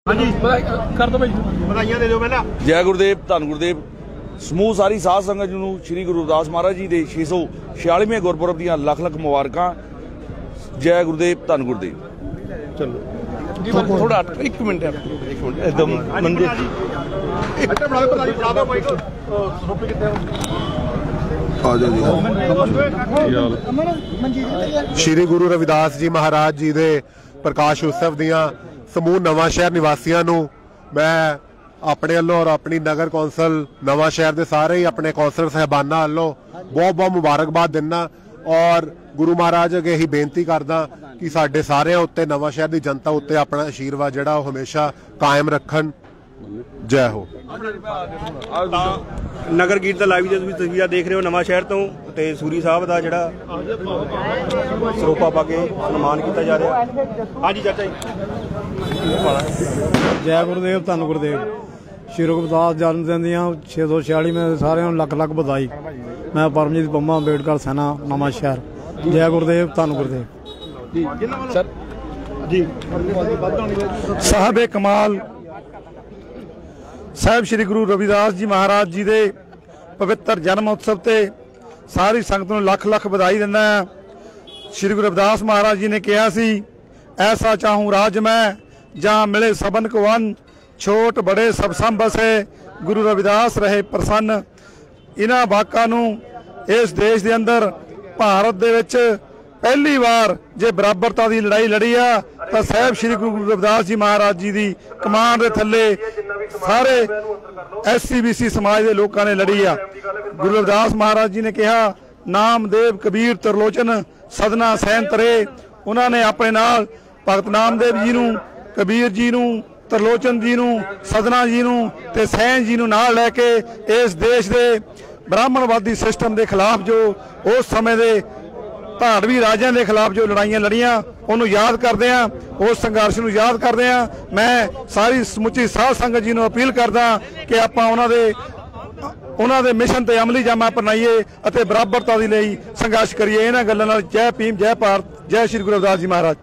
हाँ जी कर दो भाई बधाइयां दे दो पहला। जय गुरुदेव धन गुरुदेव समूह सारी साध संगत जी नूं श्री गुरु रविदास महाराज जी के 646वें गुरपुरब दी लख लख मुबारकां। जय गुरुदेव धन गुरुदेव। चलो थोड़ा एक मिनट एकदम मंजे श्री गुरु रविदास जी महाराज जी के प्रकाश उत्सव दियां समूह नवां शहर निवासियों नूं मैं अपने वालों और अपनी नगर कौंसल नवां शहर के सारे ही अपने कौंसलर साहबाना वालों बहुत बहुत मुबारकबाद दिना और गुरु महाराज अगे ही बेनती करदा कि साडे सारे उत्ते नवां शहर की जनता उत्ते अपना आशीर्वाद जिहड़ा ओह हमेशा कायम रखन। जय हो। नगर कीर्तन का लाइव जो तस्वीर देख रहे हो नवां शहर तो सूरी साहब का जिहड़ा सरोपा पा के सन्मान किया जा रहा। हाँ जी चाचा जी। जय गुरुदेव धन गुरुदेव। श्री रविदास जन्मदिन दियां 646 में सारे लख लख बधाई। मैं परमजीत बम्मा अंबेडकर सेना नवां शहर। जय गुरुदेव धन गुरुदेव। साहब कमाल साहब श्री गुरु रविदास जी महाराज जी के पवित्र जन्म उत्सव से सारी संगत को लख लख बधाई दिना। श्री गुरु रविदास महाराज जी ने कहा सी ऐसा चाहूँ राज मैं जहाँ मिले सबन को वन छोट बड़े सब सम बसे गुरु रविदास रहे प्रसन्न। इन्हां वाकां नूं इस देश के अंदर भारत दे विच पहली बार जे बराबरता की लड़ाई लड़ी आ तो साहब श्री गुरु रविदास जी महाराज जी की कमान के थले सारे SC BC समाज के लोगों ने लड़ी आ। गुरु रविदास महाराज जी ने कहा नामदेव कबीर त्रिलोचन सदना सैन तरे। उन्होंने अपने नाल भगत नामदेव जी नूं कबीर जी नूं त्रिलोचन जी नूं सदना जी नूं ते सैन जी नूं नाल लैके इस देश के ब्राह्मणवादी सिस्टम के खिलाफ जो उस समय के धाड़वी राजियां के खिलाफ जो लड़ाइयां लड़ियां उन्होंने याद करते हैं, उस संघर्ष को याद करते हैं। मैं सारी समुची साध संगत जी को अपील करदा कि आपां उन्हां दे मिशन ते अमली जामा अपनाइए अते बराबरता दी लई संघर्ष करिए। इन्हां गल्लां नाल जय भीम जय भारत जय श्री गुरु रविदास जी महाराज।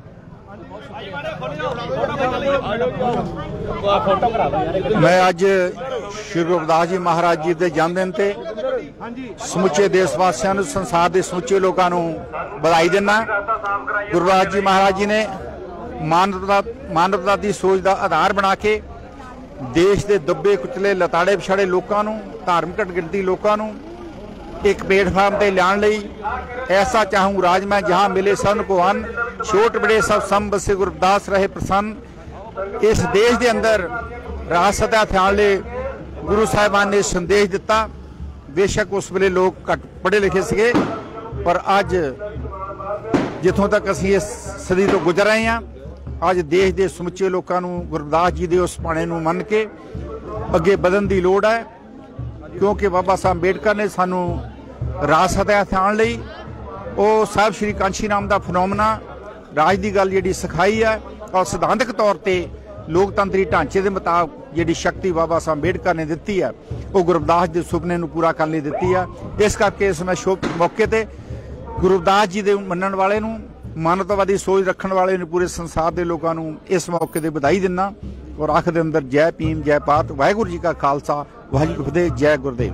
मैं अज श्री गुरु रविदास जी महाराज जी के जन्मदिन ते समुचे देशवासियों संसार के समुचे लोगों को बधाई देना। गुरु रविदास जी महाराज जी ने मानवता की सोच का आधार बना के देश के दबे कुचले लताड़े पिछाड़े लोगों धार्मिक गिनती लोगों एक प्लेटफार्म पर लियाण लई ऐसा चाहूँ राज मैं जहाँ मिले सन को वन छोट बड़े सब सम बसे गुरु रविदास रहे प्रसन्न। इस देश के अंदर राजसत हथियार ले गुरु साहिबान ने संदेश दिता। बेशक उस वेले लोग घट पढ़े लिखे सके पर अज जिथों तक असी इस सदी तो गुजर रहे हैं अज देश के समुचे लोगों गुरु रविदास जी के उस पाने मन के अगे बदन की लोड़ है क्योंकि बाबा साहब अंबेडकर ने सानू राज सतह हथियार लई वो साहब श्री कांशी नाम का फिनोमना राज की गल जी सिखाई है और सिद्धांतक तौर पर लोकतंत्री ढांचे के मुताबिक जी शक्ति बाबा साहब अंबेडकर ने दी है वो गुरु रविदास के सुपने को पूरा करने दी है। इस करके इस मैं शुभ मौके पर गुरु रविदास जी के मनण वाले मानवतावादी सोच रखने वाले पूरे संसार के लोगों को इस मौके पर बधाई दिना और आखिर के अंदर जय भीम जय भारत वाहिगुरू जी का खालसा वाहिगुरू फतेह जय गुरुदेव।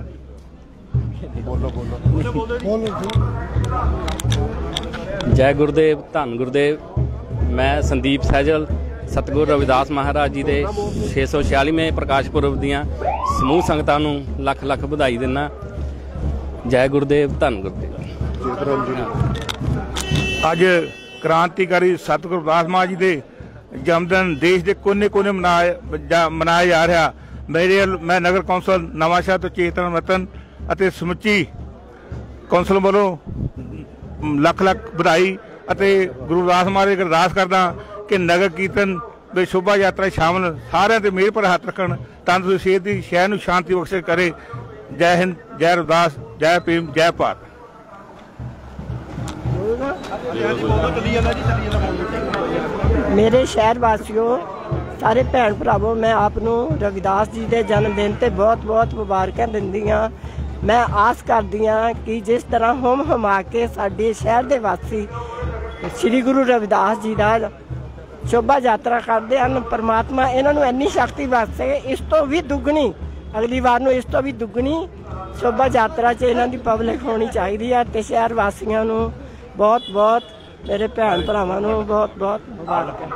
जय गुरुदेव धन गुरुदेव। मैं संदीप सहजल सतगुरु रविदास महाराज जी के 646वें प्रकाश पुरब दियां समूह संगतां नूं लख लख बधाई दिना। जय गुरुदेव धन गुरुदेव। अज क्रांतिकारी सतगुरु रविदास महाराज जी के जन्मदिन देश के कोने कोने मनाया जा रहा। मैं नगर कौंसल नवां शहर तो चेतन रतन अते समुची कौंसल वालों लख लख बधाई अते गुरु रविदास महाराज अरदास करदा कि नगर कीर्तन में शोभा यात्रा शामिल सारे ते मेहर पर हाथ रखन तंदुरुस्त सेहत की शहर नूं शांति बख्शे करे। जय हिंद जय रविदास जय भीम जय भारत। मेरे शहर वासियों सारे भैन भरावों मैं आपनों रविदास जी के जन्मदिन ते बहुत बहुत मुबारक दिंदी हाँ। मैं आस करदी हाँ कि जिस तरह होम हमा के साडे शहर के वासी श्री गुरु रविदास जी का ਸ਼ੋਭਾ ਯਾਤਰਾ ਕਰਦੇ ਹਨ। ਪਰਮਾਤਮਾ ਇਹਨਾਂ ਨੂੰ ਇੰਨੀ ਸ਼ਕਤੀ ਬਖਸ਼ੇ, ਇਸ ਤੋਂ ਵੀ ਦੁੱਗਣੀ ਅਗਲੀ ਵਾਰ ਨੂੰ ਇਸ ਤੋਂ ਵੀ ਦੁੱਗਣੀ ਸ਼ੋਭਾ ਯਾਤਰਾ 'ਚ ਇਹਨਾਂ ਦੀ ਪਬਲਿਕ ਹੋਣੀ ਚਾਹੀਦੀ ਹੈ। ਤੇ ਸ਼ਹਿਰ ਵਾਸੀਆਂ ਨੂੰ ਬਹੁਤ ਬਹੁਤ, ਮੇਰੇ ਭੈਣ ਭਰਾਵਾਂ ਨੂੰ ਬਹੁਤ ਬਹੁਤ ਮੁਬਾਰਕਾਂ।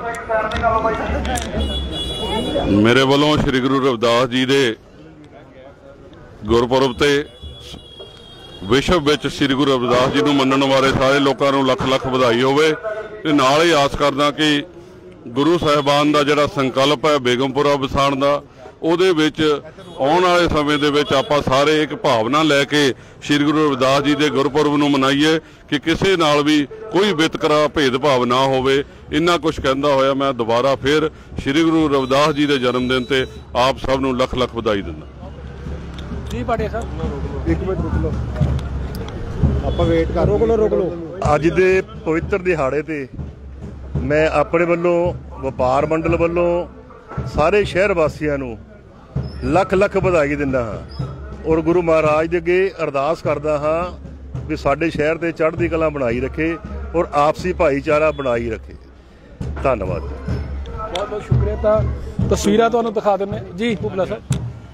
ਮੇਰੇ ਵੱਲੋਂ ਸ੍ਰੀ ਗੁਰੂ ਰਵਿਦਾਸ ਜੀ ਦੇ ਗੁਰਪੁਰਬ ਤੇ ਵਿਸ਼ਵ ਵਿੱਚ ਸ੍ਰੀ ਗੁਰੂ ਰਵਿਦਾਸ ਜੀ ਨੂੰ ਮੰਨਣ ਵਾਲੇ ਸਾਰੇ ਲੋਕਾਂ ਨੂੰ ਲੱਖ ਲੱਖ ਵਧਾਈ ਹੋਵੇ। ਤੇ ਨਾਲ ਹੀ ਆਸ ਕਰਦਾ ਕਿ ਗੁਰੂ ਸਾਹਿਬਾਨ ਦਾ ਜਿਹੜਾ ਸੰਕਲਪ ਹੈ ਬੇਗਮਪੁਰਾ ਵਸਾਉਣ ਦਾ, ਉਹਦੇ ਵਿੱਚ ਆਉਣ ਵਾਲੇ ਸਮੇਂ ਦੇ ਵਿੱਚ ਆਪਾਂ ਸਾਰੇ ਇੱਕ ਭਾਵਨਾ ਲੈ ਕੇ ਸ੍ਰੀ ਗੁਰੂ ਰਵਿਦਾਸ ਜੀ ਦੇ ਗੁਰਪੁਰਬ ਨੂੰ ਮਨਾਈਏ ਕਿ ਕਿਸੇ ਨਾਲ ਵੀ ਕੋਈ ਵਿਤਕਰਾ ਭੇਦਭਾਵ ਨਾ ਹੋਵੇ। ਇੰਨਾ ਕੁਝ ਕਹਿੰਦਾ ਹੋਇਆ ਮੈਂ ਦੁਬਾਰਾ ਫਿਰ ਸ੍ਰੀ ਗੁਰੂ ਰਵਿਦਾਸ ਜੀ ਦੇ ਜਨਮ ਦਿਨ ਤੇ ਆਪ ਸਭ ਨੂੰ ਲੱਖ ਲੱਖ ਵਧਾਈ ਦਿੰਦਾ ਜੀ। ਪਾਟਿਆ ਸਾਹਿਬ ਇੱਕ ਮਿੰਟ ਰੁਕ ਲਓ, ਆਪਾਂ ਵੇਟ ਕਰ ਰੋਕ ਲਓ। ਅੱਜ ਦੇ ਪਵਿੱਤਰ ਦਿਹਾੜੇ ਤੇ ਮੈਂ ਆਪਣੇ ਵੱਲੋਂ, ਵਪਾਰ ਮੰਡਲ ਵੱਲੋਂ ਸਾਰੇ ਸ਼ਹਿਰ ਵਾਸੀਆਂ ਨੂੰ ਲੱਖ ਲੱਖ ਵਧਾਈ ਦਿੰਦਾ ਹਾਂ ਔਰ ਗੁਰੂ ਮਹਾਰਾਜ ਦੇ ਅੱਗੇ ਅਰਦਾਸ ਕਰਦਾ ਹਾਂ ਵੀ ਸਾਡੇ ਸ਼ਹਿਰ ਤੇ ਚੜ੍ਹਦੀ ਕਲਾ ਬਣਾਈ ਰੱਖੇ ਔਰ ਆਪਸੀ ਭਾਈਚਾਰਾ ਬਣਾਈ ਰੱਖੇ। ਧੰਨਵਾਦ। ਬਹੁਤ ਬਹੁਤ ਸ਼ੁਕਰੀਆ। ਤਾਂ ਤਸਵੀਰਾਂ ਤੁਹਾਨੂੰ ਦਿਖਾ ਦਿੰਦੇ ਜੀ। ਭੁਪਲਾ ਸਾਹਿਬ,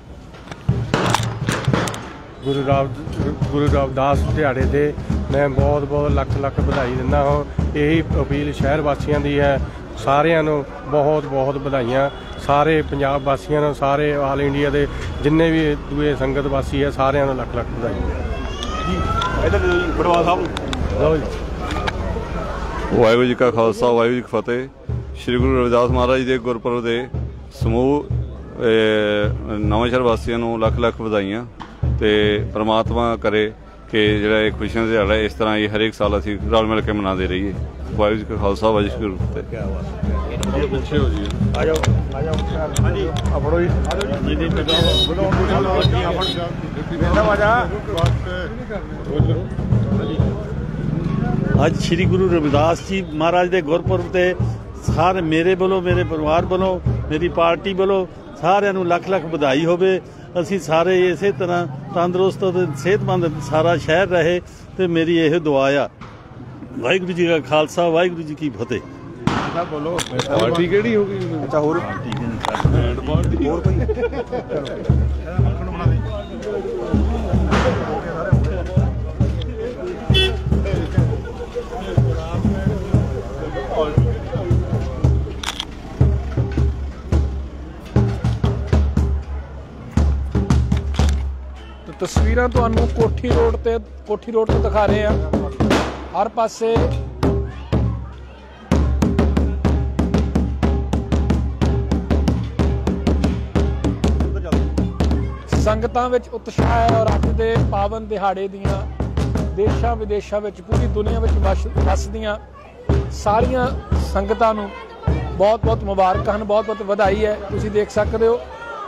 ਗੁਰੂ ਰਵਿਦਾਸ ਦਿਹਾੜੇ ਤੇ ਮੈਂ ਬਹੁਤ ਬਹੁਤ ਲੱਖ ਲੱਖ ਵਧਾਈ ਦਿੰਦਾ ਹਾਂ। ਇਹੀ ਅਪੀਲ ਸ਼ਹਿਰ ਵਾਸੀਆਂ ਦੀ ਹੈ, ਸਾਰਿਆਂ ਨੂੰ ਬਹੁਤ ਬਹੁਤ ਵਧਾਈਆਂ। ਸਾਰੇ ਪੰਜਾਬ ਵਾਸੀਆਂ ਨੂੰ, ਸਾਰੇ ਆਲ ਇੰਡੀਆ ਦੇ ਜਿੰਨੇ ਵੀ ਦੂਏ ਸੰਗਤ ਵਾਸੀ ਹੈ, ਸਾਰਿਆਂ ਨੂੰ ਲੱਖ ਲੱਖ ਵਧਾਈਆਂ ਜੀ। ਬੜਵਾ ਸਾਹਿਬ ਲਓ ਜੀ। ਵਾਹਿਗੁਰੂ ਜੀ ਕਾ ਖਾਲਸਾ, ਵਾਹਿਗੁਰੂ ਜੀ ਕੀ ਫਤਿਹ। ਸ੍ਰੀ ਗੁਰੂ ਰਵਿਦਾਸ ਮਹਾਰਾਜ ਜੀ ਦੇ ਗੁਰਪੁਰਬ ਦੇ ਸਮੂਹ ਨਵਾਂਸ਼ਹਿਰ ਵਾਸੀਆਂ ਨੂੰ ਲੱਖ ਲੱਖ ਵਧਾਈਆਂ। ਤੇ ਪ੍ਰਮਾਤਮਾ ਕਰੇ ਕਿ ਜਿਹੜਾ ਇਹ ਖੁਸ਼ੀਆਂ ਦਾ ਦਿਹਾੜਾ ਇਸ ਤਰ੍ਹਾਂ ਹੀ ਹਰੇਕ ਸਾਲ ਅਸੀਂ ਰਲ ਮਿਲ ਕੇ ਮਨਾਉਂਦੇ ਰਹੀਏ। ਵਾਹਿਗੁਰੂ ਜੀ ਕਾ ਖਾਲਸਾ, ਵਾਹਿਗੁਰੂ ਜੀ ਕੀ ਫਤਿਹ। ਪਿੱਛੇ ਹੋ ਜੀ, ਆ ਜਾਓ ਹਾਂਜੀ, ਆਪਣੋ ਜੀ। ਅੱਜ ਸ੍ਰੀ ਗੁਰੂ ਰਵਿਦਾਸ ਜੀ ਮਹਾਰਾਜ ਦੇ ਗੁਰਪੁਰਬ ਤੇ ਸਾਰੇ ਮੇਰੇ ਵੱਲੋਂ, ਮੇਰੇ ਪਰਿਵਾਰ ਵੱਲੋਂ, ਮੇਰੀ ਪਾਰਟੀ ਵੱਲੋਂ ਸਾਰਿਆਂ ਨੂੰ ਲੱਖ ਲੱਖ ਵਧਾਈ ਹੋਵੇ। ਅਸੀਂ ਸਾਰੇ ਇਸੇ ਤਰ੍ਹਾਂ ਤੰਦਰੁਸਤ ਅਤੇ ਸਿਹਤਮੰਦ ਸਾਰਾ ਸ਼ਹਿਰ ਰਹੇ ਤੇ ਮੇਰੀ ਇਹ ਦੁਆ ਆ। ਵਾਹਿਗੁਰੂ ਜੀ ਕਾ ਖਾਲਸਾ, ਵਾਹਿਗੁਰੂ ਜੀ ਕੀ ਫਤਿਹ। ਬੋਲੋ ਪਾਰਟੀ ਕਿਹੜੀ ਹੋ ਗਈ? ਅੱਛਾ, ਹੋਰ ਤਸਵੀਰਾਂ ਤੁਹਾਨੂੰ ਕੋਠੀ ਰੋਡ ਤੇ ਦਿਖਾ ਰਹੇ ਆ। ਹਰ ਪਾਸੇ ਸੰਗਤਾਂ ਵਿੱਚ ਉਤਸ਼ਾਹ ਹੈ ਔਰ ਅੱਜ ਦੇ ਪਾਵਨ ਦਿਹਾੜੇ ਦੀਆਂ ਦੇਸ਼ਾਂ ਵਿਦੇਸ਼ਾਂ ਵਿੱਚ, ਪੂਰੀ ਦੁਨੀਆ ਵਿੱਚ ਵੱਸਦੀਆਂ ਸਾਰੀਆਂ ਸੰਗਤਾਂ ਨੂੰ ਬਹੁਤ ਬਹੁਤ ਮੁਬਾਰਕਾਂ ਹਨ, ਬਹੁਤ ਬਹੁਤ ਵਧਾਈ ਹੈ। ਤੁਸੀਂ ਦੇਖ ਸਕਦੇ ਹੋ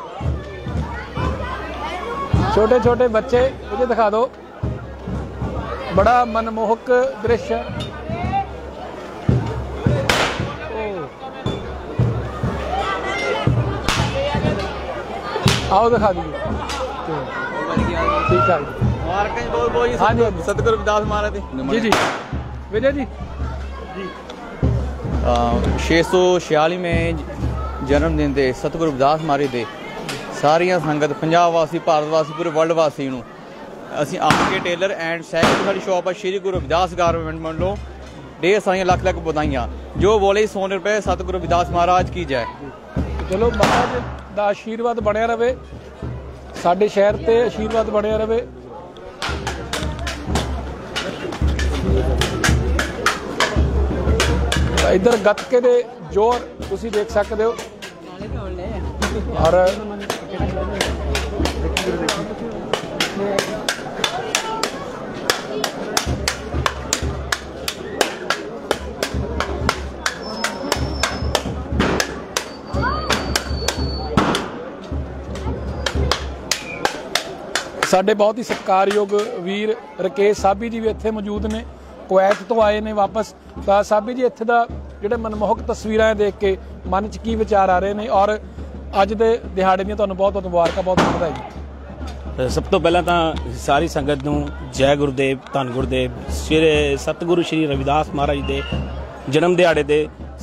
ਛੋਟੇ ਛੋਟੇ ਬੱਚੇ, ਇਹ ਦਿਖਾ ਦਿਓ, ਬੜਾ ਮਨਮੋਹਕ ਦ੍ਰਿਸ਼ ਹੈ। आओ दिखा दीजिए। ठीक है, बहुत बहुत हाँ जी, सतगुरु रविदास महाराज जी जी विजय जी 646 में जन्मदिन के सतगुरु रविदास महाराज के सारिया संगत पंजाब वासी, भारत वासी, पूरे वर्ल्ड वासी नूं असीं आपके टेलर एंड सैकल साडी शॉप है श्री गुरु रविदास गारमेंट मंडलों ढेर सारिया लख लख बधाइयां। जो बोले 100 रुपये सतगुरु रविदास महाराज की जय। चलो महाराज ਦਾ ਆਸ਼ੀਰਵਾਦ ਬਣਿਆ ਰਵੇ, ਸਾਡੇ ਸ਼ਹਿਰ ਤੇ ਆਸ਼ੀਰਵਾਦ ਬਣਿਆ ਰਵੇ। ਇੱਧਰ ਗੱਤਕੇ ਦੇ ਜ਼ੋਰ ਤੁਸੀਂ ਦੇਖ ਸਕਦੇ ਹੋ ਔਰ ਸਾਡੇ ਬਹੁਤ ਹੀ ਸਤਿਕਾਰਯੋਗ ਵੀਰ ਰਕੇਸ਼ ਸਾਬੀ ਜੀ ਵੀ ਇੱਥੇ ਮੌਜੂਦ ਨੇ, ਕੁਵੈਤ ਤੋਂ ਆਏ ਨੇ ਵਾਪਸ। ਤਾਂ ਸਾਬੀ ਜੀ ਇੱਥੇ ਦਾ ਜਿਹੜੇ ਮਨਮੋਹਕ ਤਸਵੀਰਾਂ ਦੇਖ ਕੇ ਮਨ 'ਚ ਕੀ ਵਿਚਾਰ ਆ ਰਹੇ ਨੇ ਔਰ ਅੱਜ ਦੇ ਦਿਹਾੜੇ ਦੀਆਂ ਤੁਹਾਨੂੰ ਬਹੁਤ ਬਹੁਤ ਮੁਬਾਰਕਾਂ, ਬਹੁਤ ਬਹੁਤ ਵਧਾਈ। ਸਭ ਤੋਂ ਪਹਿਲਾਂ ਤਾਂ ਸਾਰੀ ਸੰਗਤ ਨੂੰ ਜੈ ਗੁਰਦੇਵ, ਧੰਨ ਗੁਰਦੇਵ। ਸਤਿਗੁਰੂ ਸ਼੍ਰੀ ਰਵਿਦਾਸ ਮਹਾਰਾਜ ਦੇ ਜਨਮ ਦਿਹਾੜੇ ਦੇ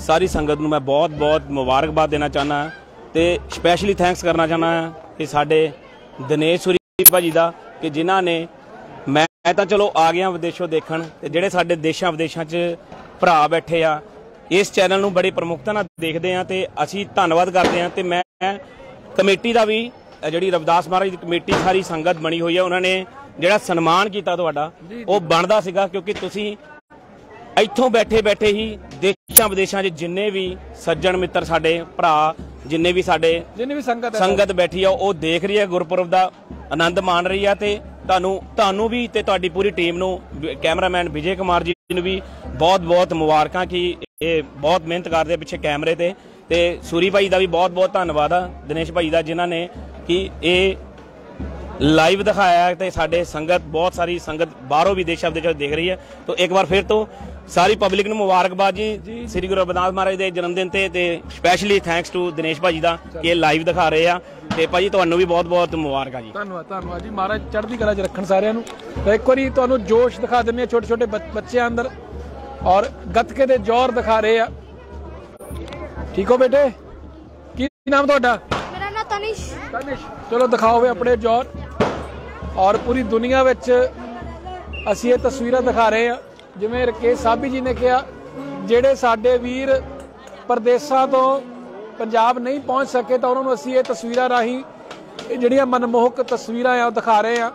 ਸਾਰੀ ਸੰਗਤ ਨੂੰ ਮੈਂ ਬਹੁਤ ਬਹੁਤ ਮੁਬਾਰਕਬਾਦ ਦੇਣਾ ਚਾਹੁੰਦਾ ਤੇ ਸਪੈਸ਼ਲੀ ਥੈਂਕਸ ਕਰਨਾ ਚਾਹੁੰਦਾ ਕਿ ਸਾਡੇ ਦਿਨੇਸ਼ ਸੂਰੀ ਭਾਜੀ ਦਾ ਕਿ ਜਿਨ੍ਹਾਂ ਨੇ ਮੈਂ ਤਾਂ ਚਲੋ ਆ ਗਿਆ ਵਿਦੇਸ਼ੋਂ ਦੇਖਣ ਤੇ ਜਿਹੜੇ ਸਾਡੇ ਦੇਸ਼ਾਂ ਵਿਦੇਸ਼ਾਂ 'ਚ ਭਰਾ ਬੈਠੇ ਆ ਇਸ ਚੈਨਲ ਨੂੰ ਬੜੀ ਪ੍ਰਮੁਖਤਾ ਨਾਲ ਦੇਖਦੇ ਆ ਤੇ ਅਸੀਂ ਧੰਨਵਾਦ ਕਰਦੇ ਆ ਤੇ ਮੈਂ ਕਮੇਟੀ ਦਾ ਵੀ ਜਿਹੜੀ ਰਵਿਦਾਸ ਮਹਾਰਾਜ ਦੀ ਕਮੇਟੀ ਸਾਰੀ ਸੰਗਤ ਬਣੀ ਹੋਈ ਹੈ ਉਹਨਾਂ ਨੇ ਜਿਹੜਾ ਸਨਮਾਨ ਕੀਤਾ ਤੁਹਾਡਾ ਉਹ ਬਣਦਾ ਸੀਗਾ ਕਿਉਂਕਿ ਤੁਸੀਂ ਇੱਥੋਂ ਬੈਠੇ ਬੈਠੇ ਹੀ ਦੇਸ਼ਾਂ ਵਿਦੇਸ਼ਾਂ 'ਚ ਜਿੰਨੇ ਵੀ ਸੱਜਣ ਮਿੱਤਰ ਸਾਡੇ ਭਰਾ ਜਿੰਨੇ ਵੀ ਸੰਗਤ ਬੈਠੀ ਆ ਉਹ ਦੇਖ ਰਹੀ ਹੈ ਗੁਰਪੁਰਬ ਦਾ ਆਨੰਦ ਮਾਣ ਰਹੀ ਆ ਤੇ ਤੁਹਾਨੂੰ ਵੀ ਤੇ ਤੁਹਾਡੀ ਪੂਰੀ ਟੀਮ ਨੂੰ ਕੈਮਰਾਮੈਨ ਵਿਜੇ ਕੁਮਾਰ ਜੀ ਨੂੰ ਵੀ ਬਹੁਤ ਬਹੁਤ ਮੁਬਾਰਕਾਂ ਕਿ ਇਹ ਬਹੁਤ ਮਿਹਨਤ ਕਰਦੇ ਪਿੱਛੇ ਕੈਮਰੇ ਤੇ ਸੂਰੀ ਭਾਈ ਦਾ ਵੀ ਬਹੁਤ ਬਹੁਤ ਧੰਨਵਾਦ ਆ ਦਿਨੇਸ਼ ਭਾਈ ਦਾ ਜਿਨ੍ਹਾਂ ਨੇ ਕਿ ਇਹ ਲਾਈਵ ਦਿਖਾਇਆ ਤੇ ਸਾਡੇ ਸੰਗਤ ਬਹੁਤ ਸਾਰੀ ਸੰਗਤ ਬਾਹਰੋਂ ਵੀ ਦੇਸ਼ਾਂ ਵਿਦੇਸ਼ਾਂ ਦੇਖ ਰਹੀ ਹੈ ਤਾਂ ਇੱਕ ਵਾਰ ਫਿਰ ਤੋਂ ਸਾਰੀ ਪਬਲਿਕ ਨੂੰ ਮੁਬਾਰਕਬਾਦ ਜੀ ਸ੍ਰੀ ਗੁਰੂ ਰਵਿਦਾਸ ਮਹਾਰਾਜ ਦੇ ਜਨਮ ਦਿਨ ਤੇ ਸਪੈਸ਼ਲੀ ਥੈਂਕਸ ਟੂ ਦਿਨੇਸ਼ ਭਾਜੀ ਦਾ ਕਿ ਇਹ ਲਾਈਵ ਦਿਖਾ ਰਹੇ ਆ ਤੇ ਭਾਜੀ ਤੁਹਾਨੂੰ ਵੀ ਬਹੁਤ ਬਹੁਤ ਮੁਬਾਰਕਾਂ ਜੀ। ਧੰਨਵਾਦ ਜੀ। ਮਹਾਰਾਜ ਚੜ੍ਹਦੀ ਕਲਾ 'ਚ ਰੱਖਣ ਸਾਰਿਆਂ ਨੂੰ। ਤਾਂ ਇੱਕ ਵਾਰੀ ਤੁਹਾਨੂੰ ਜੋਸ਼ ਦਿਖਾ ਦਿੰਦੇ ਆ ਛੋਟੇ ਛੋਟੇ ਬੱਚਿਆਂ ਅੰਦਰ ਔਰ ਗੱਤਕੇ ਦੇ ਜ਼ੋਰ ਦਿਖਾ ਰਹੇ ਆ। ਠੀਕ ਹੋ ਬੇਟੇ? ਕੀ ਨਾਮ ਤੁਹਾਡਾ? ਮੇਰਾ ਨਾਮ ਤਨਿਸ਼। ਚਲੋ ਦਿਖਾਓ ਵੇ ਆਪਣੇ ਜ਼ੋਰ। ਔਰ ਪੂਰੀ ਦੁਨੀਆ ਵਿੱਚ ਅਸੀਂ ਇਹ ਤਸਵੀਰਾਂ ਦਿਖਾ ਰਹੇ ਆ ਜਿਵੇਂ ਰਕੇਸ਼ ਸਾਬੀ ਜੀ ਨੇ ਕਿਹਾ ਜਿਹੜੇ ਸਾਡੇ ਵੀਰ ਪ੍ਰਦੇਸ਼ਾਂ ਤੋਂ ਪੰਜਾਬ ਨਹੀਂ ਪਹੁੰਚ ਸਕੇ ਤਾਂ ਉਹਨਾਂ ਨੂੰ ਅਸੀਂ ਇਹ ਤਸਵੀਰਾਂ ਰਾਹੀਂ ਇਹ ਜਿਹੜੀਆਂ ਮਨਮੋਹਕ ਤਸਵੀਰਾਂ ਆ ਉਹ ਦਿਖਾ ਰਹੇ ਆ।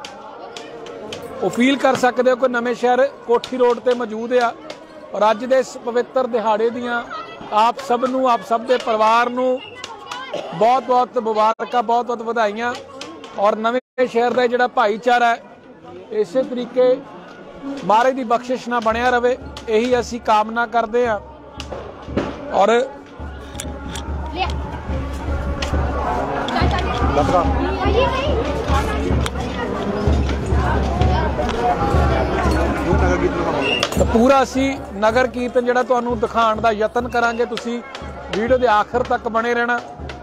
ਉਹ ਫੀਲ ਕਰ ਸਕਦੇ ਹੋ ਕਿ ਨਵੇਂ ਸ਼ਹਿਰ ਕੋਠੀ ਰੋਡ ਤੇ ਮੌਜੂਦ ਆ ਔਰ ਅੱਜ ਦੇ ਇਸ ਪਵਿੱਤਰ ਦਿਹਾੜੇ ਦੀਆਂ ਆਪ ਸਭ ਨੂੰ ਆਪ ਸਭ ਦੇ ਪਰਿਵਾਰ ਨੂੰ ਬਹੁਤ ਬਹੁਤ ਮੁਬਾਰਕਾਂ ਬਹੁਤ ਬਹੁਤ ਵਧਾਈਆਂ ਔਰ ਨਵੇਂ ਸ਼ਹਿਰ ਦਾ ਜਿਹੜਾ ਭਾਈਚਾਰਾ ਹੈ ਇਸੇ ਤਰੀਕੇ ਮਹਾਰਾਜ ਦੀ ਬਖਸ਼ਿਸ਼ ਨਾਲ ਬਣਿਆ ਰਵੇ ਇਹੀ ਅਸੀਂ ਕਾਮਨਾ ਕਰਦੇ ਹਾਂ। ਔਰ ਪੂਰਾ ਅਸੀਂ ਨਗਰ ਕੀਰਤਨ ਜਿਹੜਾ ਤੁਹਾਨੂੰ ਦਿਖਾਉਣ ਦਾ ਯਤਨ ਕਰਾਂਗੇ। ਤੁਸੀਂ ਵੀਡੀਓ ਦੇ ਆਖਰ ਤੱਕ ਬਣੇ ਰਹਿਣਾ।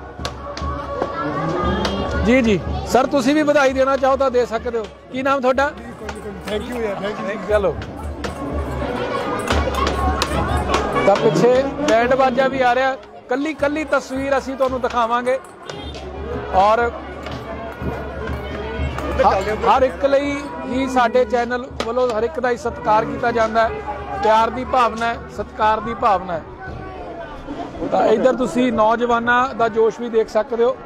ਜੀ ਸਰ ਤੁਸੀਂ ਵੀ ਵਧਾਈ ਦੇਣਾ ਚਾਹੋ ਤਾਂ ਦੇ ਸਕਦੇ ਹੋ। ਕੀ ਨਾਮ ਤੁਹਾਡਾ? ਥੈਂਕ ਯੂ ਯਾਰ ਥੈਂਕ ਯੂ। ਚਲੋ ਤਾਂ ਪਿੱਛੇ ਬੈਂਡ ਬਾਜਾ ਵੀ ਆ ਰਿਹਾ। ਕੱਲੀ ਤਸਵੀਰ ਅਸੀਂ ਤੁਹਾਨੂੰ ਦਿਖਾਵਾਂਗੇ ਔਰ ਹਰ ਇੱਕ ਲਈ ਹੀ ਸਾਡੇ ਚੈਨਲ ਵੱਲੋਂ ਹਰ ਇੱਕ ਦਾ ਹੀ ਸਤਿਕਾਰ ਕੀਤਾ ਜਾਂਦਾ ਹੈ। ਪਿਆਰ ਦੀ ਭਾਵਨਾ ਹੈ, ਸਤਿਕਾਰ ਦੀ ਭਾਵਨਾ ਹੈ। ਤਾਂ ਇੱਧਰ ਤੁਸੀਂ ਨੌਜਵਾਨਾਂ ਦਾ ਜੋਸ਼ ਵੀ ਦੇਖ ਸਕਦੇ ਹੋ।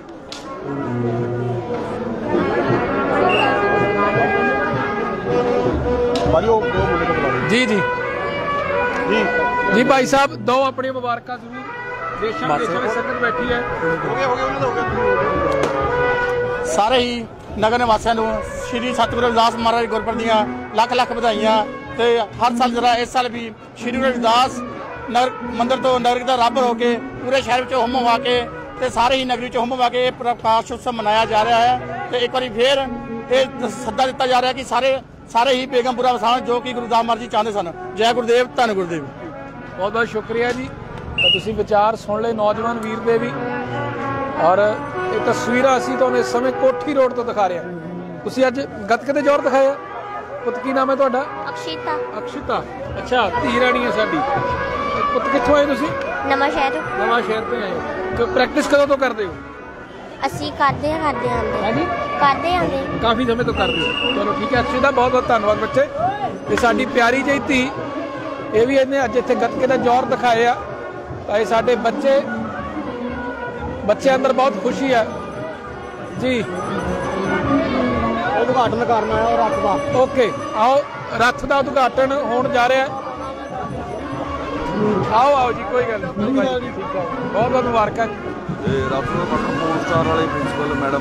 जी भाई साहब दो अपनी मुबारक जरूर। देशों विदेशों में संगत बैठी है सारे ही नगर निवासियों को श्री सतगुरु रविदास महाराज गुरपुरब दियां लख लख बधाइयां। ते हर साल जरा इस साल भी श्री गुरु रविदास नगर मंदिर तो नगर का रब होके पूरे शहर में हुम हवा के ते सारे ही नगरी हुम हवा के प्रकाश उत्सव मनाया जा रहा है। तो एक बार फिर सद्दा दिता जा रहा है कि सारे ही बेगमपुरा वसान जो कि गुरुदास महाराज जी चाहते सन। जय गुरुदेव धन गुरुदेव। बहुत बहुत शुक्रिया जी। तो तुसी विचार सुन ले नौजवान वीर दे भी और ये तस्वीरां असीं तुहानूं इस समय कोठी रोड तो दिखा रहे हैं। तुसी अज गतके दे जोर दिखाया। पुत की नाम है तुहाडा? अक्षिता। अच्छा धी राणी है साडी। पुत कित्थों आए तुसी? नवां शहर तो आए हो। तो प्रैक्टिस कदों तो करदे हो? ਅਸੀਂ ਕਰਦੇ ਆਂਦੇ ਕਾਫੀ ਸਮੇਂ ਤੋਂ ਕਰਦੇ ਹੋ। ਚਲੋ ਠੀਕ ਹੈ ਅਕਸ਼ੇ ਦਾ ਬਹੁਤ ਬਹੁਤ ਧੰਨਵਾਦ ਬੱਚੇ। ਇਹ ਸਾਡੀ ਪਿਆਰੀ ਜਿਹੀ ਧੀ ਇਹ ਵੀ ਇਹਨੇ ਅੱਜ ਇੱਥੇ ਗੱਤਕੇ ਦਾ ਜ਼ੋਰ ਦਿਖਾਇਆ। ਤਾਂ ਇਹ ਸਾਡੇ ਬੱਚੇ ਅੰਦਰ ਬਹੁਤ ਖੁਸ਼ੀ ਹੈ ਜੀ। ਉਦਘਾਟਨ ਕਰਨਾ ਹੈ ਰੱਥ ਦਾ। ਓਕੇ ਆਓ ਰੱਥ ਦਾ ਉਦਘਾਟਨ ਹੋਣ ਜਾ ਰਿਹਾ ਹੈ। ਆਓ ਜੀ ਕੋਈ ਗੱਲ ਨਹੀਂ। ਬਹੁਤ ਬਹੁਤ ਮੁਬਾਰਕਾਂ। ਰੱਬ ਨੂੰ ਪੋਲ ਸਟਾਰ ਵਾਲੇ ਪ੍ਰਿੰਸੀਪਲ ਮੈਡਮ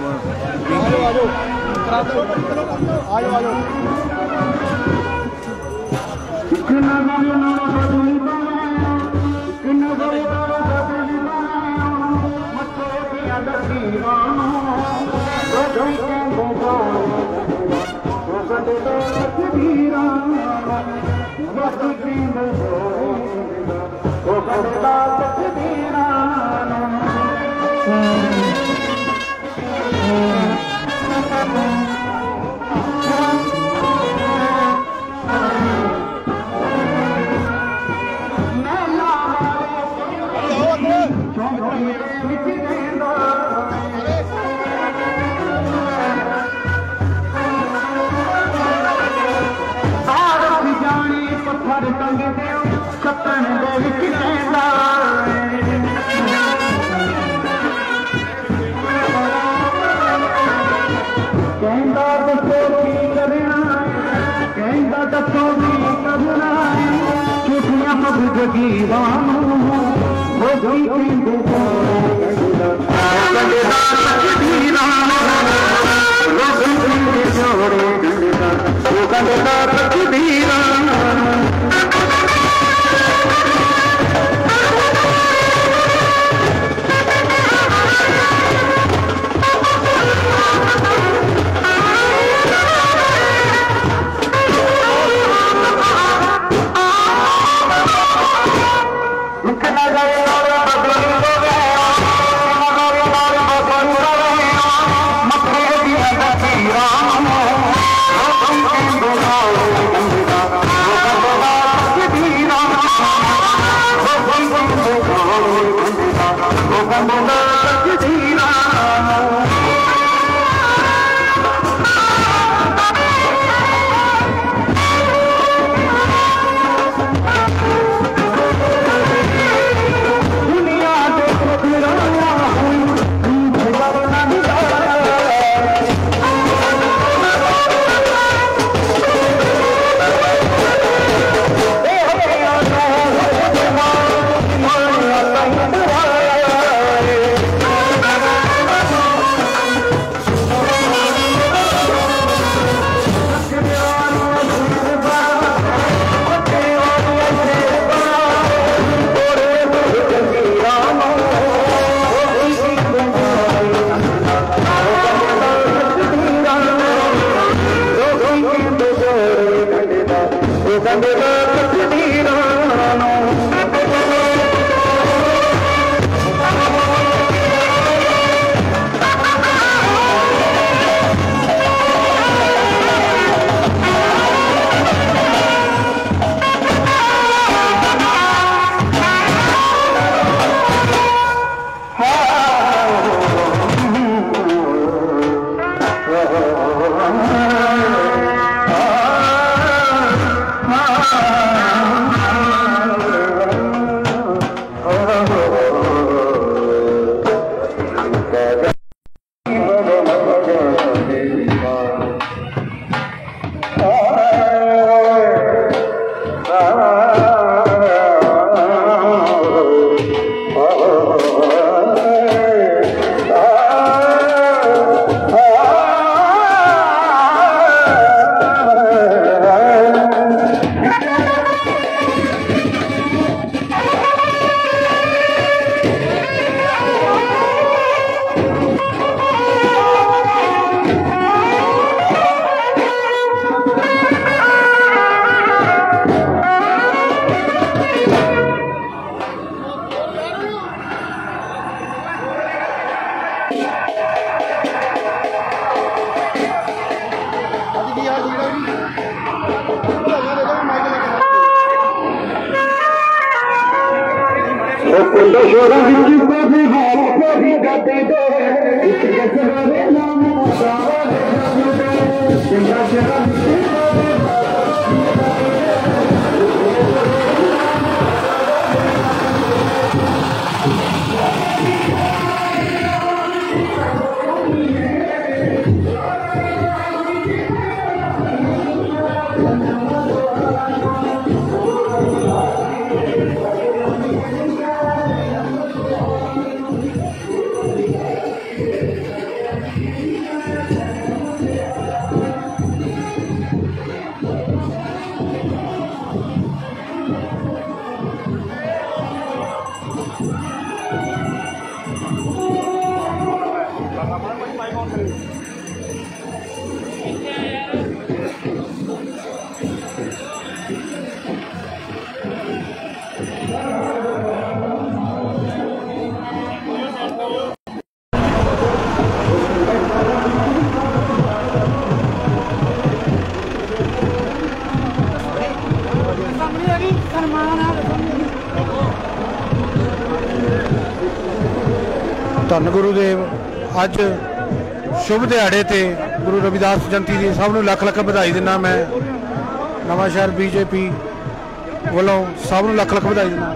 ਧੰਨ ਗੁਰੂਦੇਵ ਅੱਜ ਸ਼ੁਭ ਦਿਹਾੜੇ ਤੇ ਗੁਰੂ ਰਵਿਦਾਸ ਜਯੰਤੀ ਦੀ ਸਭ ਨੂੰ ਲੱਖ ਲੱਖ ਵਧਾਈ ਦਿੰਦਾ। ਮੈਂ ਨਵਾਂ ਸ਼ਹਿਰ ਬੀਜੇਪੀ ਵੱਲੋਂ ਸਭ ਨੂੰ ਲੱਖ ਲੱਖ ਵਧਾਈ ਦਿੰਦਾ।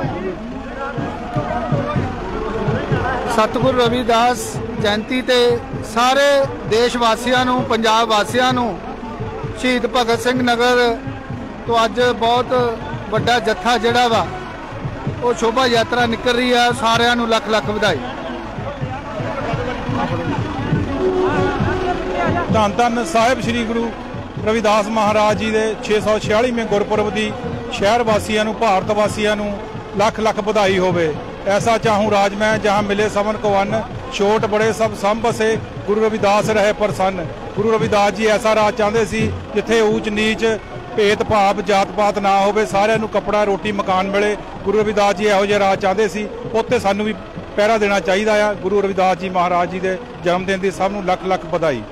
ਸਤਿਗੁਰੂ ਰਵਿਦਾਸ ਜਯੰਤੀ ਤੇ ਸਾਰੇ ਦੇਸ਼ ਵਾਸੀਆਂ ਨੂੰ, ਪੰਜਾਬ ਵਾਸੀਆਂ ਨੂੰ ਸ਼ਹੀਦ ਭਗਤ ਸਿੰਘ ਨਗਰ ਤੋਂ ਅੱਜ ਬਹੁਤ ਵੱਡਾ ਜੱਥਾ ਜਿਹੜਾ ਵਾ ਉਹ ਸ਼ੋਭਾ ਯਾਤਰਾ ਨਿਕਲ ਰਹੀ ਆ। ਸਾਰਿਆਂ ਨੂੰ ਲੱਖ ਲੱਖ ਵਧਾਈ। ਧੰਨ ਧੰਨ ਸਾਹਿਬ ਸ੍ਰੀ ਗੁਰੂ ਰਵਿਦਾਸ ਮਹਾਰਾਜ ਜੀ ਦੇ 646ਵੇਂ ਗੁਰਪੁਰਬ ਦੀ ਸ਼ਹਿਰ ਵਾਸੀਆਂ ਨੂੰ, ਭਾਰਤ ਵਾਸੀਆਂ ਨੂੰ ਲੱਖ ਲੱਖ ਵਧਾਈ ਹੋਵੇ। ਐਸਾ ਚਾਹੂੰ ਰਾਜ ਮੈਂ ਜਹਾਂ ਮਿਲੇ ਸਭਨ ਕੋ ਅੰਨ, ਛੋਟ ਬੜੇ ਸਭ ਸੰਭਸੇ ਗੁਰੂ ਰਵਿਦਾਸ ਰਹੇ ਪ੍ਰਸੰਨ। ਗੁਰੂ ਰਵਿਦਾਸ ਜੀ ਐਸਾ ਰਾਜ ਚਾਹੁੰਦੇ ਸੀ ਜਿੱਥੇ ਊਚ ਨੀਚ, ਭੇਦ ਭਾਵ, ਜਾਤ ਪਾਤ ਨਾ ਹੋਵੇ, ਸਾਰਿਆਂ ਨੂੰ ਕੱਪੜਾ, ਰੋਟੀ, ਮਕਾਨ ਮਿਲੇ। ਗੁਰੂ ਰਵਿਦਾਸ ਜੀ ਇਹੋ ਜਿਹਾ ਰਾਜ ਚਾਹੁੰਦੇ ਸੀ। ਉੱਥੇ ਸਾਨੂੰ ਵੀ ਪਹਿਰਾ ਦੇਣਾ ਚਾਹੀਦਾ ਆ। ਗੁਰੂ ਰਵਿਦਾਸ ਜੀ ਮਹਾਰਾਜ ਜੀ ਦੇ ਜਨਮ ਦਿਨ ਦੀ ਸਭ ਨੂੰ ਲੱਖ ਲੱਖ ਵਧਾਈ।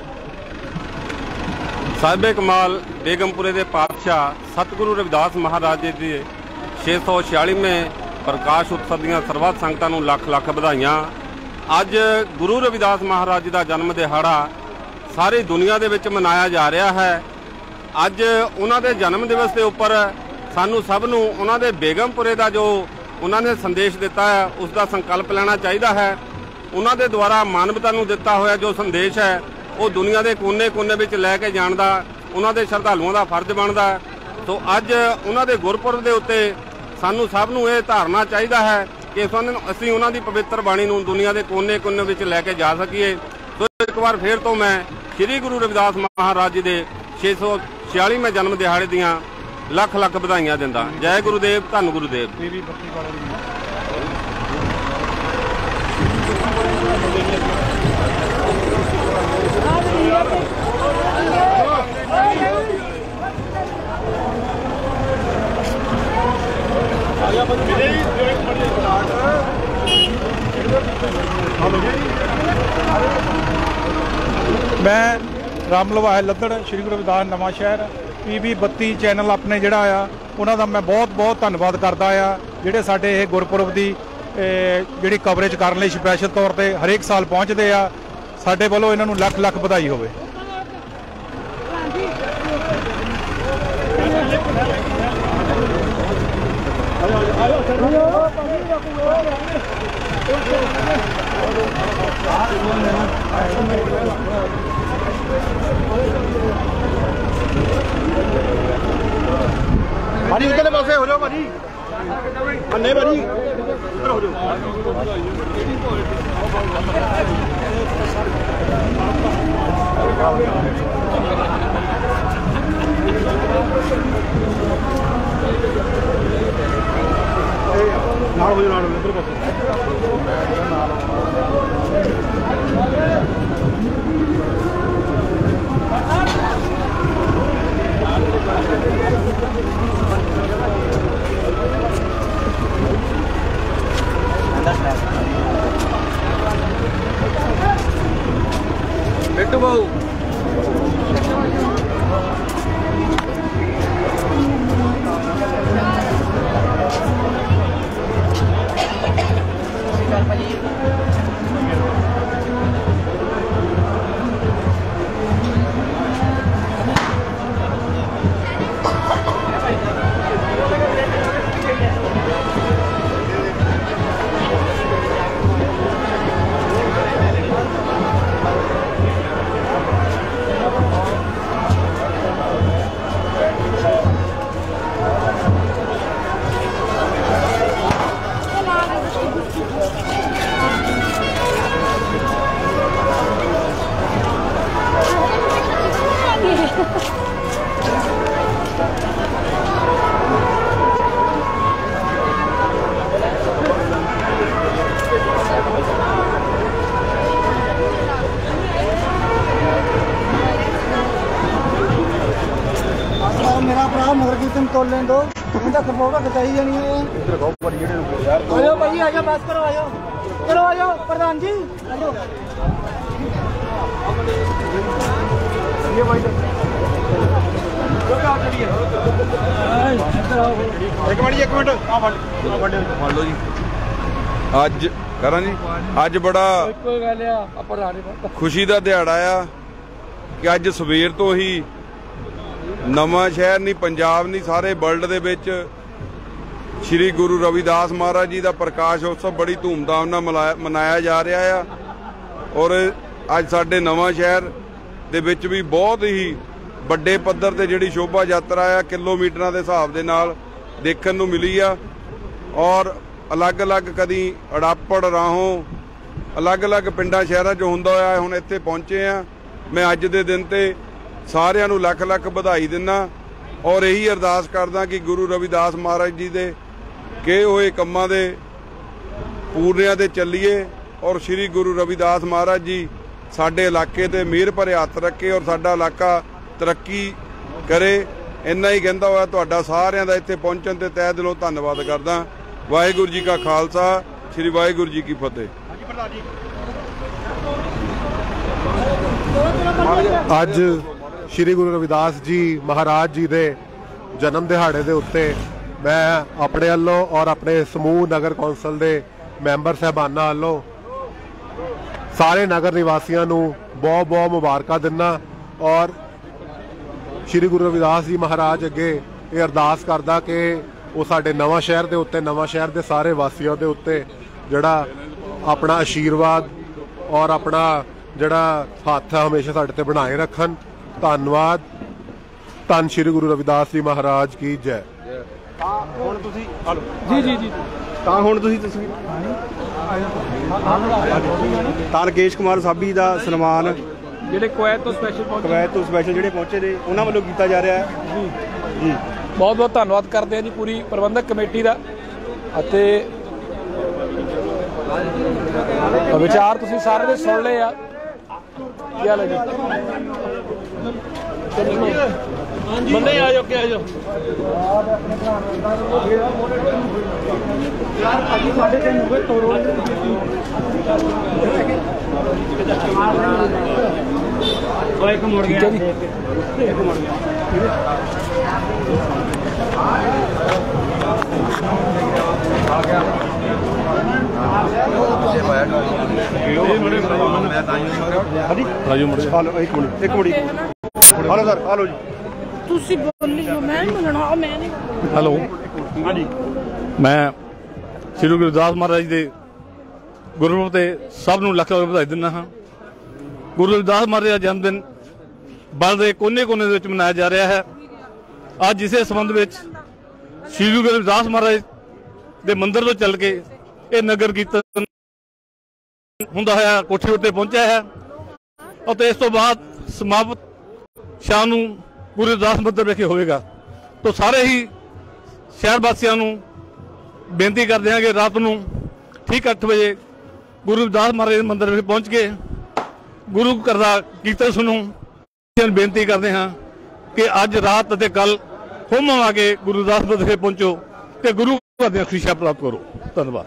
ਸਾਹਿਬੇ ਕਮਾਲ ਬੇਗਮਪੁਰੇ ਦੇ ਪਾਤਸ਼ਾਹ ਸਤਿਗੁਰੂ ਰਵਿਦਾਸ ਮਹਾਰਾਜ ਜੀ ਦੇ 646ਵੇਂ ਪ੍ਰਕਾਸ਼ ਉਤਸਵ ਦੀਆਂ ਸਰਬੱਤ ਸੰਗਤਾਂ ਨੂੰ ਲੱਖ ਲੱਖ ਵਧਾਈਆਂ। ਅੱਜ ਗੁਰੂ ਰਵਿਦਾਸ ਮਹਾਰਾਜ ਜੀ ਦਾ ਜਨਮ ਦਿਹਾੜਾ ਸਾਰੀ ਦੁਨੀਆ ਦੇ ਵਿੱਚ ਮਨਾਇਆ ਜਾ ਰਿਹਾ ਹੈ। ਅੱਜ ਉਹਨਾਂ ਦੇ ਜਨਮ ਦਿਵਸ ਦੇ ਉੱਪਰ ਸਾਨੂੰ ਸਭ ਨੂੰ ਉਹਨਾਂ ਦੇ ਬੇਗਮਪੁਰੇ ਦਾ ਜੋ ਉਹਨਾਂ ਨੇ ਸੰਦੇਸ਼ ਦਿੱਤਾ ਹੈ ਉਸ ਦਾ ਸੰਕਲਪ ਲੈਣਾ ਚਾਹੀਦਾ ਹੈ। ਉਹਨਾਂ ਦੇ ਦੁਆਰਾ ਮਾਨਵਤਾ ਨੂੰ ਦਿੱਤਾ ਹੋਇਆ ਜੋ ਸੰਦੇਸ਼ ਹੈ ਉਹ ਦੁਨੀਆ ਦੇ ਕੋਨੇ-ਕੋਨੇ ਵਿੱਚ ਲੈ ਕੇ ਜਾਣ ਦਾ ਉਹਨਾਂ ਦੇ ਸ਼ਰਧਾਲੂਆਂ ਦਾ ਫਰਜ਼ ਬਣਦਾ। ਸੋ ਅੱਜ ਉਹਨਾਂ ਦੇ ਗੁਰਪੁਰਬ ਦੇ ਉੱਤੇ ਸਾਨੂੰ ਸਭ ਨੂੰ ਇਹ ਧਾਰਨਾ ਚਾਹੀਦਾ ਹੈ ਕਿ ਅਸੀਂ ਉਹਨਾਂ ਦੀ ਪਵਿੱਤਰ ਬਾਣੀ ਨੂੰ ਦੁਨੀਆ ਦੇ ਕੋਨੇ-ਕੋਨੇ ਵਿੱਚ ਲੈ ਕੇ ਜਾ ਸਕੀਏ। ਸੋ ਇੱਕ ਵਾਰ ਫੇਰ ਤੋਂ ਮੈਂ ਸ੍ਰੀ ਗੁਰੂ ਰਵਿਦਾਸ ਮਹਾਰਾਜ ਜੀ ਦੇ 646ਵੇਂ ਜਨਮ ਦਿਹਾੜੇ ਦੀਆਂ ਲੱਖ ਲੱਖ ਵਧਾਈਆਂ ਦਿੰਦਾ। ਜੈ ਗੁਰੂਦੇਵ, ਧੰਨ ਗੁਰੂਦੇਵ। ਮੈਂ ਰਾਮ ਲਵਾਏ ਲੱਦੜ, ਸ਼੍ਰੀ ਗੁਰੂ ਰਵਿਦਾਸ ਨਵਾਂ ਸ਼ਹਿਰ PB 32 ਚੈਨਲ ਆਪਣੇ ਜਿਹੜਾ ਆ ਉਹਨਾਂ ਦਾ ਮੈਂ ਬਹੁਤ ਬਹੁਤ ਧੰਨਵਾਦ ਕਰਦਾ ਆ, ਜਿਹੜੇ ਸਾਡੇ ਇਹ ਗੁਰਪੁਰਬ ਦੀ ਜਿਹੜੀ ਕਵਰੇਜ ਕਰਨ ਲਈ ਸਪੈਸ਼ਲ ਤੌਰ ਤੇ ਹਰੇਕ ਸਾਲ ਪਹੁੰਚਦੇ ਆ। ਸਾਡੇ ਵੱਲੋਂ ਇਹਨਾਂ ਨੂੰ ਲੱਖ ਲੱਖ ਵਧਾਈ ਹੋਵੇ। ਭਾਜੀ ਇਧਰਲੇ ਪਾਸੇ ਹੋ ਜਾਓ ਭਾਜੀ, ਅੰਨੇ ਭਾਜੀ ਇੱਧਰ ਹੋ ਜਾਓ। ਨਾਲ ਹੋ ਜਾਓ, ਨਾਲ ਇੱਧਰ ਪਾਸੇ। ਬਿੱਟੂ ਬਾਊ ਤੋਲਣ ਦੋ ਇਹਦਾ ਖਪੋਗਾ ਖਚਾਈ ਜਾਣੀ ਹੈ। ਇੱਧਰ ਗੋ ਪਰ ਜਿਹੜੇ ਨੂੰ ਯਾਰ ਆਜੋ ਭਾਈ, ਆਜੋ ਬਸ ਕਰੋ, ਆਜੋ ਕਰੋ, ਆਜੋ ਪ੍ਰਧਾਨ ਜੀ ਆਜੋ। ਇਹ ਭਾਈ ਇੱਕ ਮਿੰਟ ਆ ਫੜ ਲਓ ਜੀ। ਅੱਜ ਕਰਾਂ ਜੀ। ਅੱਜ ਬੜਾ ਖੁਸ਼ੀ ਦਾ ਦਿਹਾੜਾ ਆ ਕਿ ਅੱਜ ਸਵੇਰ ਤੋਂ ਹੀ ਨਵਾਂ ਸ਼ਹਿਰ ਨਹੀਂ, ਪੰਜਾਬ ਨਹੀਂ, ਸਾਰੇ ਵਰਲਡ ਦੇ ਵਿੱਚ ਸ਼੍ਰੀ ਗੁਰੂ ਰਵਿਦਾਸ ਮਹਾਰਾਜ ਜੀ ਦਾ ਪ੍ਰਕਾਸ਼ ਉਤਸਵ ਬੜੀ ਧੂਮਧਾਮ ਨਾਲ ਮਨਾਇਆ ਜਾ ਰਿਹਾ ਆ। ਔਰ ਅੱਜ ਸਾਡੇ ਨਵਾਂ ਸ਼ਹਿਰ ਦੇ ਵਿੱਚ ਵੀ ਬਹੁਤ ਹੀ ਵੱਡੇ ਪੱਧਰ ਤੇ ਜਿਹੜੀ ਸ਼ੋਭਾ ਯਾਤਰਾ ਆ ਕਿਲੋਮੀਟਰਾਂ ਦੇ ਹਿਸਾਬ ਦੇ ਨਾਲ ਦੇਖਣ ਨੂੰ ਮਿਲੀ ਆ। ਔਰ ਅਲੱਗ-ਅਲੱਗ ਕਦੀ ਅੜਾਪੜ ਰਾਹੋਂ ਅਲੱਗ-ਅਲੱਗ ਪਿੰਡਾਂ ਸ਼ਹਿਰਾਂ 'ਚ ਹੁੰਦਾ ਹੋਇਆ ਹੁਣ ਇੱਥੇ ਪਹੁੰਚੇ ਆ। ਮੈਂ ਅੱਜ ਦੇ ਦਿਨ ਤੇ ਸਾਰਿਆਂ ਨੂੰ ਲੱਖ-ਲੱਖ ਵਧਾਈ ਦਿੰਦਾ ਔਰ ਇਹੀ ਅਰਦਾਸ ਕਰਦਾ ਕਿ ਗੁਰੂ ਰਵਿਦਾਸ ਮਹਾਰਾਜ ਜੀ ਦੇ ਕਹੇ ਹੋਏ ਕੰਮਾਂ ਦੇ ਪੂਰਨਿਆਂ ਤੇ ਚੱਲੀਏ ਔਰ ਸ਼੍ਰੀ ਗੁਰੂ ਰਵਿਦਾਸ ਮਹਾਰਾਜ ਜੀ ਸਾਡੇ ਇਲਾਕੇ ਤੇ ਮਿਹਰ ਭਰੇ ਹੱਥ ਰੱਖੇ ਔਰ ਸਾਡਾ ਇਲਾਕਾ ਤਰੱਕੀ ਕਰੇ। ਇੰਨਾ ਹੀ ਕਹਿੰਦਾ ਹੋਇਆ ਤੁਹਾਡਾ ਸਾਰਿਆਂ ਦਾ ਇੱਥੇ ਪਹੁੰਚਣ ਤੇ ਤਹਿ ਦਿਲੋਂ ਧੰਨਵਾਦ ਕਰਦਾ। ਵਾਹਿਗੁਰੂ ਜੀ ਕਾ ਖਾਲਸਾ, ਸ਼੍ਰੀ ਵਾਹਿਗੁਰੂ ਜੀ ਕੀ ਫਤਿਹ। ਅੱਜ ਸ਼੍ਰੀ ਗੁਰੂ ਰਵਿਦਾਸ ਜੀ ਮਹਾਰਾਜ ਜੀ ਦੇ ਜਨਮ ਦਿਹਾੜੇ ਦੇ ਉੱਤੇ ਮੈਂ ਆਪਣੇ ਵੱਲੋਂ ਔਰ ਆਪਣੇ ਸਮੂਹ ਨਗਰ ਕੌਂਸਲ ਦੇ ਮੈਂਬਰ ਸਾਹਿਬਾਨਾਂ ਵੱਲੋਂ ਸਾਰੇ ਨਗਰ ਨਿਵਾਸੀਆਂ ਨੂੰ ਬਹੁਤ ਬਹੁਤ ਮੁਬਾਰਕਾਂ ਦਿੰਦਾ ਔਰ ਸ਼੍ਰੀ ਗੁਰੂ ਰਵਿਦਾਸ ਜੀ ਮਹਾਰਾਜ ਅੱਗੇ ਇਹ ਅਰਦਾਸ ਕਰਦਾ ਕਿ ਉਹ ਸਾਡੇ ਨਵਾਂ ਸ਼ਹਿਰ ਦੇ ਉੱਤੇ, ਨਵਾਂ ਸ਼ਹਿਰ ਦੇ ਸਾਰੇ ਵਾਸੀਆਂ ਦੇ ਉੱਤੇ ਜਿਹੜਾ ਆਪਣਾ ਆਸ਼ੀਰਵਾਦ ਔਰ ਆਪਣਾ ਜਿਹੜਾ ਹੱਥ ਹਮੇਸ਼ਾ ਸਾਡੇ ਤੇ ਬਣਾਏ ਰੱਖਣ। ਧੰਨਵਾਦ। ਧੰਨ ਸ਼੍ਰੀ ਗੁਰੂ ਰਵਿਦਾਸ ਜੀ ਮਹਾਰਾਜ ਕੀ ਜੈ। ਹੁਣ ਤੁਸੀਂ ਜੀ ਤਾਂ ਹੁਣ ਤੁਸੀਂ ਤਸਵੀਰ ਤਾਂ ਰਕੇਸ਼ ਕੁਮਾਰ ਸਾਬੀ ਦਾ ਸਨਮਾਨ ਜਿਹੜੇ ਕੁਵੈਤ ਤੋਂ ਸਪੈਸ਼ਲ ਜਿਹੜੇ ਪਹੁੰਚੇ ਨੇ ਉਹਨਾਂ ਵੱਲੋਂ ਕੀਤਾ ਜਾ ਰਿਹਾ ਹੈ ਜੀ। ਬਹੁਤ ਬਹੁਤ ਧੰਨਵਾਦ ਕਰਦੇ ਹਾਂ ਜੀ ਪੂਰੀ ਪ੍ਰਬੰਧਕ ਕਮੇਟੀ ਦਾ ਅਤੇ ਵਿਚਾਰ ਤੁਸੀਂ ਸਾਰੇ ਦੇ ਸੁਣ ਲਏ ਆ। ਕੀ ਹਾਲ ਹੈ ਜੀ? ਬੰਦੇ ਆ ਜਾਓ, ਆ ਜਾਓ ਯਾਰ। ਅੱਜ ਸਾਡੇ ਤੇ ਮੂਹੇ ਤੋੜੋ ਇੱਕ ਮੁੜ ਗਿਆ ਜੀ, ਇੱਕ ਮੁੜ ਗਿਆ। ਆ ਗਿਆ ਹਲੋ ਜੀ ਤੁਸੀਂ ਬੋਲਿਓ, ਮੈਂ ਮੰਗਣਾ, ਮੈਂ ਨਹੀਂ। ਹੈਲੋ, ਹਾਂਜੀ। ਮੈਂ ਸ਼੍ਰੀ ਗੁਰੂ ਰਵਿਦਾਸ ਮਹਾਰਾਜ ਦੇ ਗੁਰਪੁਰਬ ਤੇ ਸਭ ਨੂੰ ਲੱਖ ਲੱਖ ਵਧਾਈ ਦਿੰਦਾ ਹਾਂ। ਗੁਰੂ ਰਵਿਦਾਸ ਮਹਾਰਾਜ ਦਾ ਜਨਮ ਦਿਨ ਭਾਰਤ ਦੇ ਕੋਨੇ-ਕੋਨੇ ਦੇ ਵਿੱਚ ਮਨਾਇਆ ਜਾ ਰਿਹਾ ਹੈ। ਅੱਜ ਇਸੇ ਸੰਬੰਧ ਵਿੱਚ ਸ਼੍ਰੀ ਗੁਰੂ ਰਵਿਦਾਸ ਮਹਾਰਾਜ ਦੇ ਮੰਦਿਰ ਤੋਂ ਚੱਲ ਕੇ ਇਹ ਨਗਰ ਕੀਰਤਨ ਹੁੰਦਾ ਹੋਇਆ ਕੋਠੀ ਉੱਤੇ ਪਹੁੰਚਿਆ ਹੈ ਅਤੇ ਇਸ ਤੋਂ ਬਾਅਦ ਸਮਾਪਤ ਸ਼ਾਮ ਨੂੰ ਗੁਰੂ ਰਵਿਦਾਸ ਮੰਦਿਰ ਵਿਖੇ ਹੋਵੇਗਾ। ਤਾਂ ਸਾਰੇ ਹੀ ਸ਼ਹਿਰ ਵਾਸੀਆਂ ਨੂੰ ਬੇਨਤੀ ਕਰਦੇ ਹਾਂ ਕਿ ਰਾਤ ਨੂੰ ਠੀਕ 8 ਵਜੇ ਗੁਰੂ ਰਵਿਦਾਸ ਮਹਾਰਾਜ ਦੇ ਮੰਦਿਰ ਵਿਖੇ ਪਹੁੰਚ ਕੇ ਗੁਰੂ ਘਰ ਦਾ ਕੀਰਤਨ ਸੁਣੋ। ਬੇਨਤੀ ਕਰਦੇ ਹਾਂ ਕਿ ਅੱਜ ਰਾਤ ਅਤੇ ਕੱਲ ਹੋਮ ਆ ਕੇ ਗੁਰੂ ਰਵਿਦਾਸ ਮੰਦਿਰ ਵਿਖੇ ਪਹੁੰਚੋ ਤੇ ਗੁਰੂ ਘਰ ਦੀਆਂ ਖੁਸ਼ੀਆਂ ਪ੍ਰਾਪਤ ਕਰੋ। ਧੰਨਵਾਦ।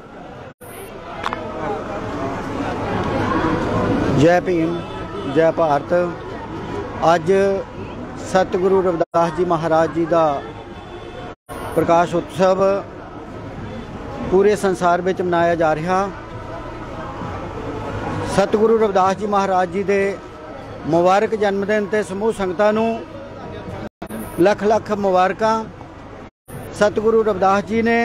ਜੈ ਭੀਮ, ਜੈ ਭਾਰਤ। ਅੱਜ ਸਤਿਗੁਰੂ ਰਵਿਦਾਸ ਜੀ ਮਹਾਰਾਜ ਜੀ ਦਾ ਪ੍ਰਕਾਸ਼ ਉਤਸਵ ਪੂਰੇ ਸੰਸਾਰ ਵਿੱਚ ਮਨਾਇਆ ਜਾ ਰਿਹਾ। ਸਤਿਗੁਰੂ ਰਵਿਦਾਸ ਜੀ ਮਹਾਰਾਜ ਜੀ ਦੇ ਮੁਬਾਰਕ ਜਨਮ ਦਿਨ ਤੇ ਸਮੂਹ ਸੰਗਤਾਂ ਨੂੰ ਲੱਖ ਲੱਖ ਮੁਬਾਰਕਾਂ। ਸਤਿਗੁਰੂ ਰਵਿਦਾਸ ਜੀ ਨੇ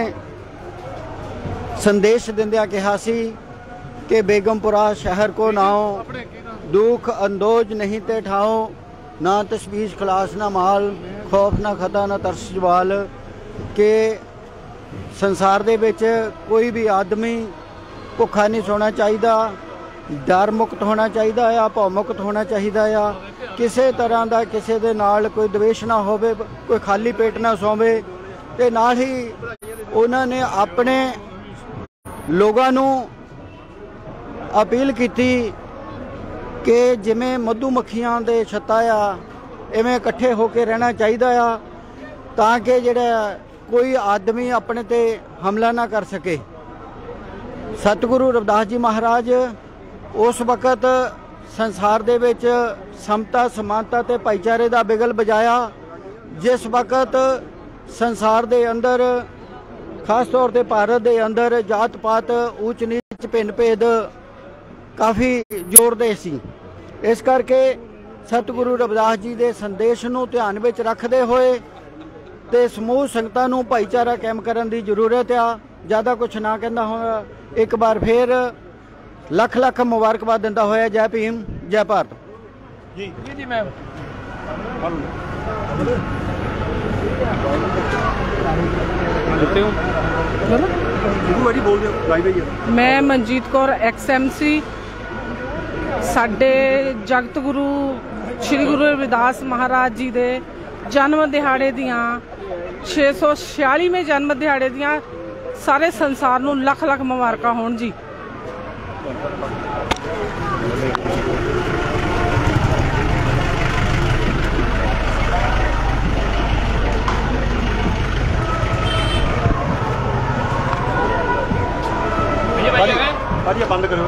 ਸੰਦੇਸ਼ ਦਿੰਦਿਆਂ ਕਿਹਾ ਸੀ ਕਿ ਬੇਗਮਪੁਰਾ ਸ਼ਹਿਰ ਕੋ ਨਾਓ, ਦੁੱਖ ਅੰਦੋਜ ਨਹੀਂ ਤੇ ਠਾਓ, ਨਾ ਤਸ਼ਵੀਸ਼ ਖਲਾਸ ਨਾ ਮਾਲ, ਖੌਫ ਨਾ ਖਤਾ ਨਾ ਤਰਸ ਜਵਾਲ। ਕਿ ਸੰਸਾਰ ਦੇ ਵਿੱਚ ਕੋਈ ਵੀ ਆਦਮੀ ਭੁੱਖਾ ਨਹੀਂ ਸੌਣਾ ਚਾਹੀਦਾ, ਡਰ ਮੁਕਤ ਹੋਣਾ ਚਾਹੀਦਾ ਆ, ਭਉ ਮੁਕਤ ਹੋਣਾ ਚਾਹੀਦਾ ਆ। ਕਿਸੇ ਤਰ੍ਹਾਂ ਦਾ ਕਿਸੇ ਦੇ ਨਾਲ ਕੋਈ ਦਵੇਸ਼ ਨਾ ਹੋਵੇ, ਕੋਈ ਖਾਲੀ ਪੇਟ ਨਾ ਸੌਵੇ। ਤੇ ਨਾਲ ਹੀ ਉਹਨਾਂ ਨੇ ਆਪਣੇ ਲੋਕਾਂ ਨੂੰ ਅਪੀਲ ਕੀਤੀ ਕਿ ਜਿਵੇਂ ਮਧੂ ਮੱਖੀਆਂ ਦੇ ਛੱਤਾ ਆ, ਇਵੇਂ ਇਕੱਠੇ ਹੋ ਕੇ ਰਹਿਣਾ ਚਾਹੀਦਾ ਆ ਤਾਂ ਕਿ ਜਿਹੜਾ ਕੋਈ ਆਦਮੀ ਆਪਣੇ ਤੇ ਹਮਲਾ ਨਾ ਕਰ ਸਕੇ। ਸਤਿਗੁਰੂ ਰਵਿਦਾਸ ਜੀ ਮਹਾਰਾਜ ਉਸ ਵਕਤ ਸੰਸਾਰ ਦੇ ਵਿੱਚ ਸਮਤਾ, ਸਮਾਨਤਾ ਤੇ ਭਾਈਚਾਰੇ ਦਾ ਬਿਗਲ ਵਜਾਇਆ ਜਿਸ ਵਕਤ ਸੰਸਾਰ ਦੇ ਅੰਦਰ, ਖਾਸ ਤੌਰ ਤੇ ਭਾਰਤ ਦੇ ਅੰਦਰ ਜਾਤ ਪਾਤ, ਊਚ ਨੀਚ ਵਿੱਚ ਭਿੰਨ ਭੇਦ ਕਾਫੀ ਜ਼ੋਰਦੇ ਸੀ। ਇਸ ਕਰਕੇ ਸਤਿਗੁਰੂ ਰਵਿਦਾਸ ਜੀ ਦੇ ਸੰਦੇਸ਼ ਨੂੰ ਧਿਆਨ ਵਿੱਚ ਰੱਖਦੇ ਹੋਏ ਤੇ ਸਮੂਹ ਸੰਗਤਾਂ ਨੂੰ ਭਾਈਚਾਰਾ ਕਾਇਮ ਕਰਨ ਦੀ ਜ਼ਰੂਰਤ ਆ। ਜ਼ਿਆਦਾ ਕੁਝ ਨਾ ਕਹਿੰਦਾ ਹੋਇਆ, ਇੱਕ ਵਾਰ ਫੇਰ ਲੱਖ ਲੱਖ ਮੁਬਾਰਕਬਾਦ ਦਿੰਦਾ ਹੋਇਆ। ਜੈ ਭੀਮ, ਜੈ ਭਾਰਤ। ਜੀ ਜੀ ਮੈਮ ਮੈਂ ਮਨਜੀਤ ਕੌਰ XMC ਸਾਡੇ ਜਗਤ ਗੁਰੂ ਸ੍ਰੀ ਗੁਰੂ ਰਵਿਦਾਸ ਮਹਾਰਾਜ ਜੀ ਦੇ ਜਨਮ ਦਿਹਾੜੇ ਦੀਆਂ 646ਵੇਂ ਜਨਮ ਦਿਹਾੜੇ ਦੀਆਂ ਸਾਰੇ ਸੰਸਾਰ ਨੂੰ ਲੱਖ ਲੱਖ ਮੁਬਾਰਕਾਂ ਹੋਣ ਜੀ। ਭਾਜੀ ਬੰਦ ਕਰੋ।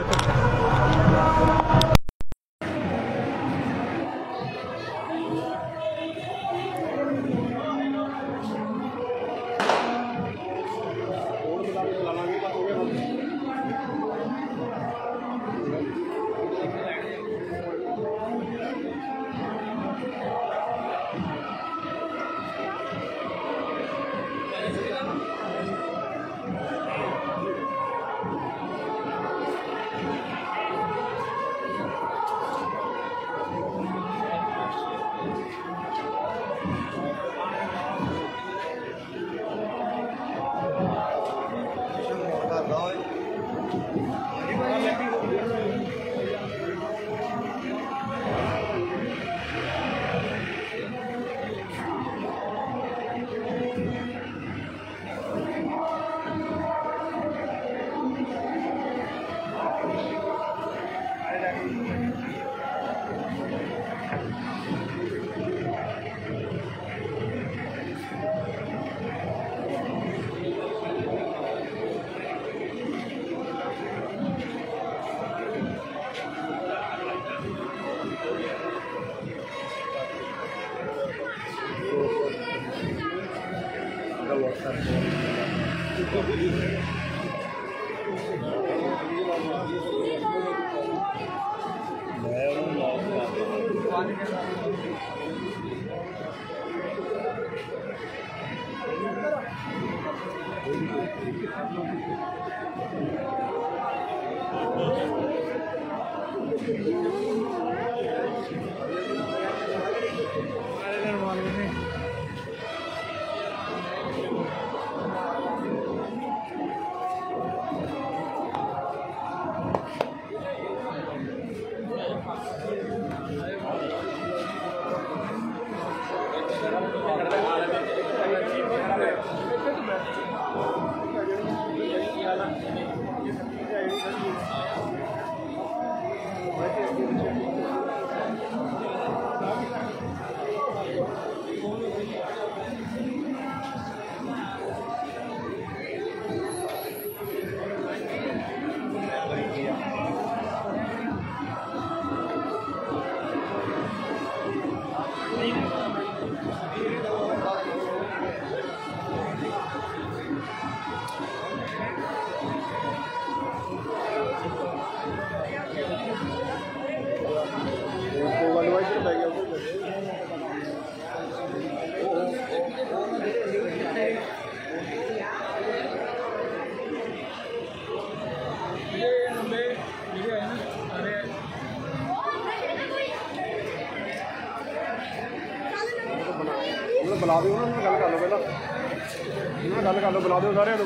ਬੁਲਾ ਦਿਓ, ਉਹਨਾਂ ਨਾਲ ਗੱਲ ਕਰ ਲਓ, ਪਹਿਲਾਂ ਉਹਨਾਂ ਨਾਲ ਗੱਲ ਕਰ ਲਓ, ਬੁਲਾ ਦਿਓ ਸਾਰਿਆਂ ਨੂੰ।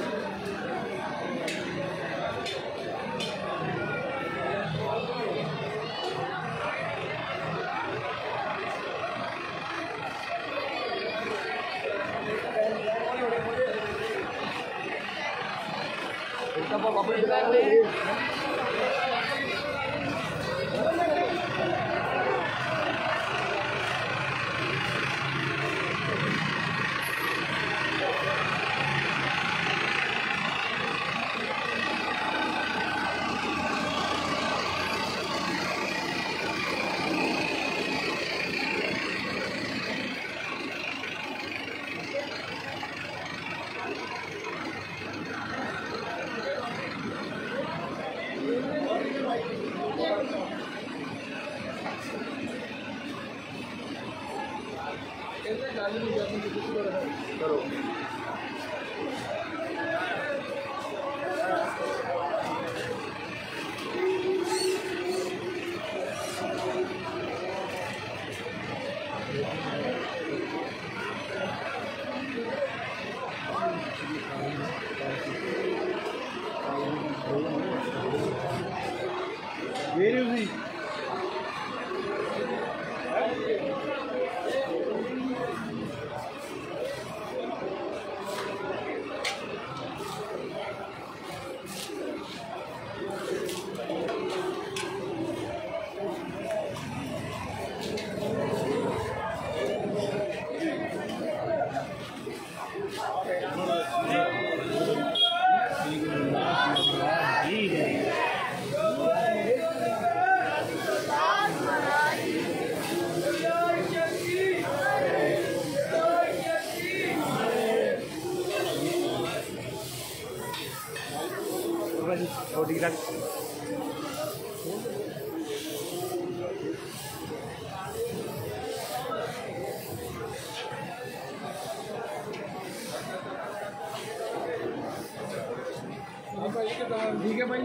ठीक है भाई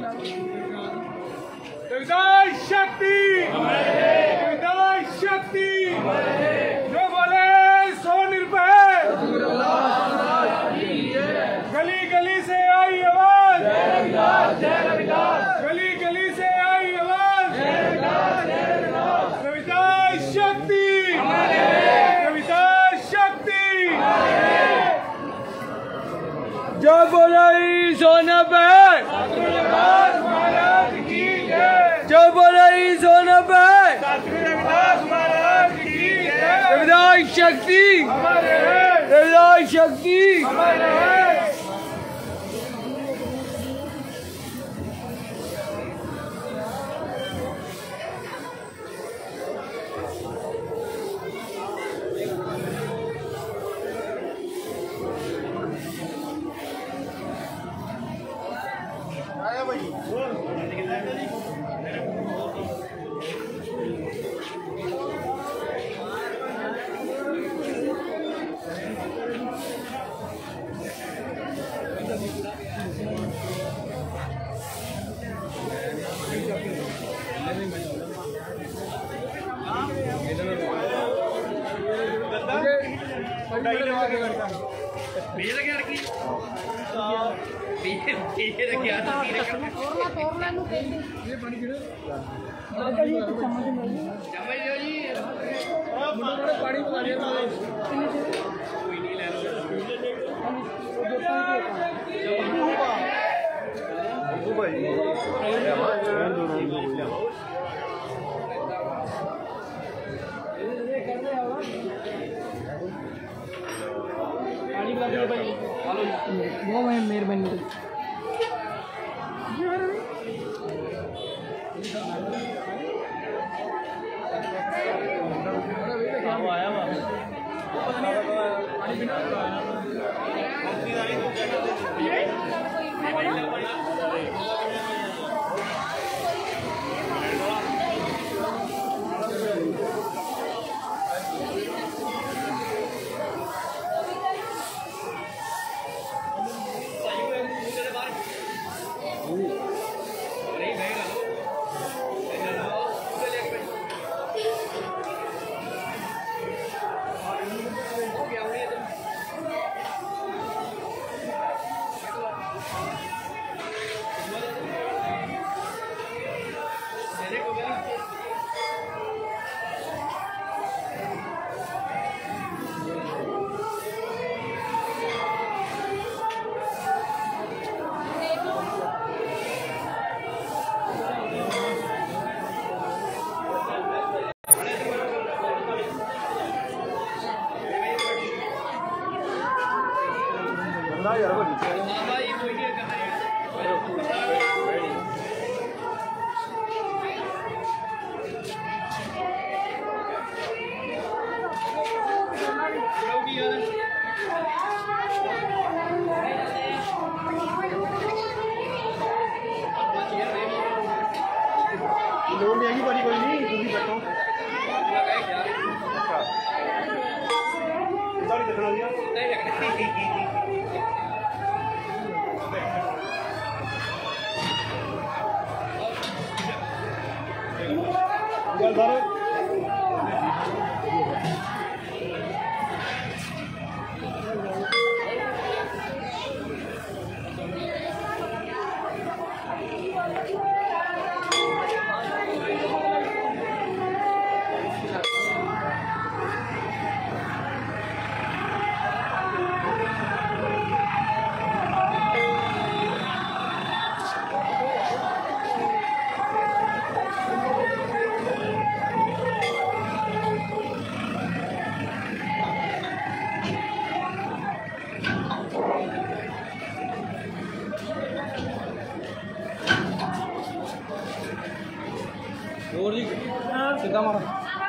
रविदास शक्ति रविदास शक्ति जो बोले सो निर्भय गली गली से आई आवाज गली गली से आई आवाज रविदास शक्ति रविदास शक्ति जो बोले सो निर्भय जो बोले सोना पे रविदास शक्ति रविदास शक्ति मेहरबानी सीधा मारो।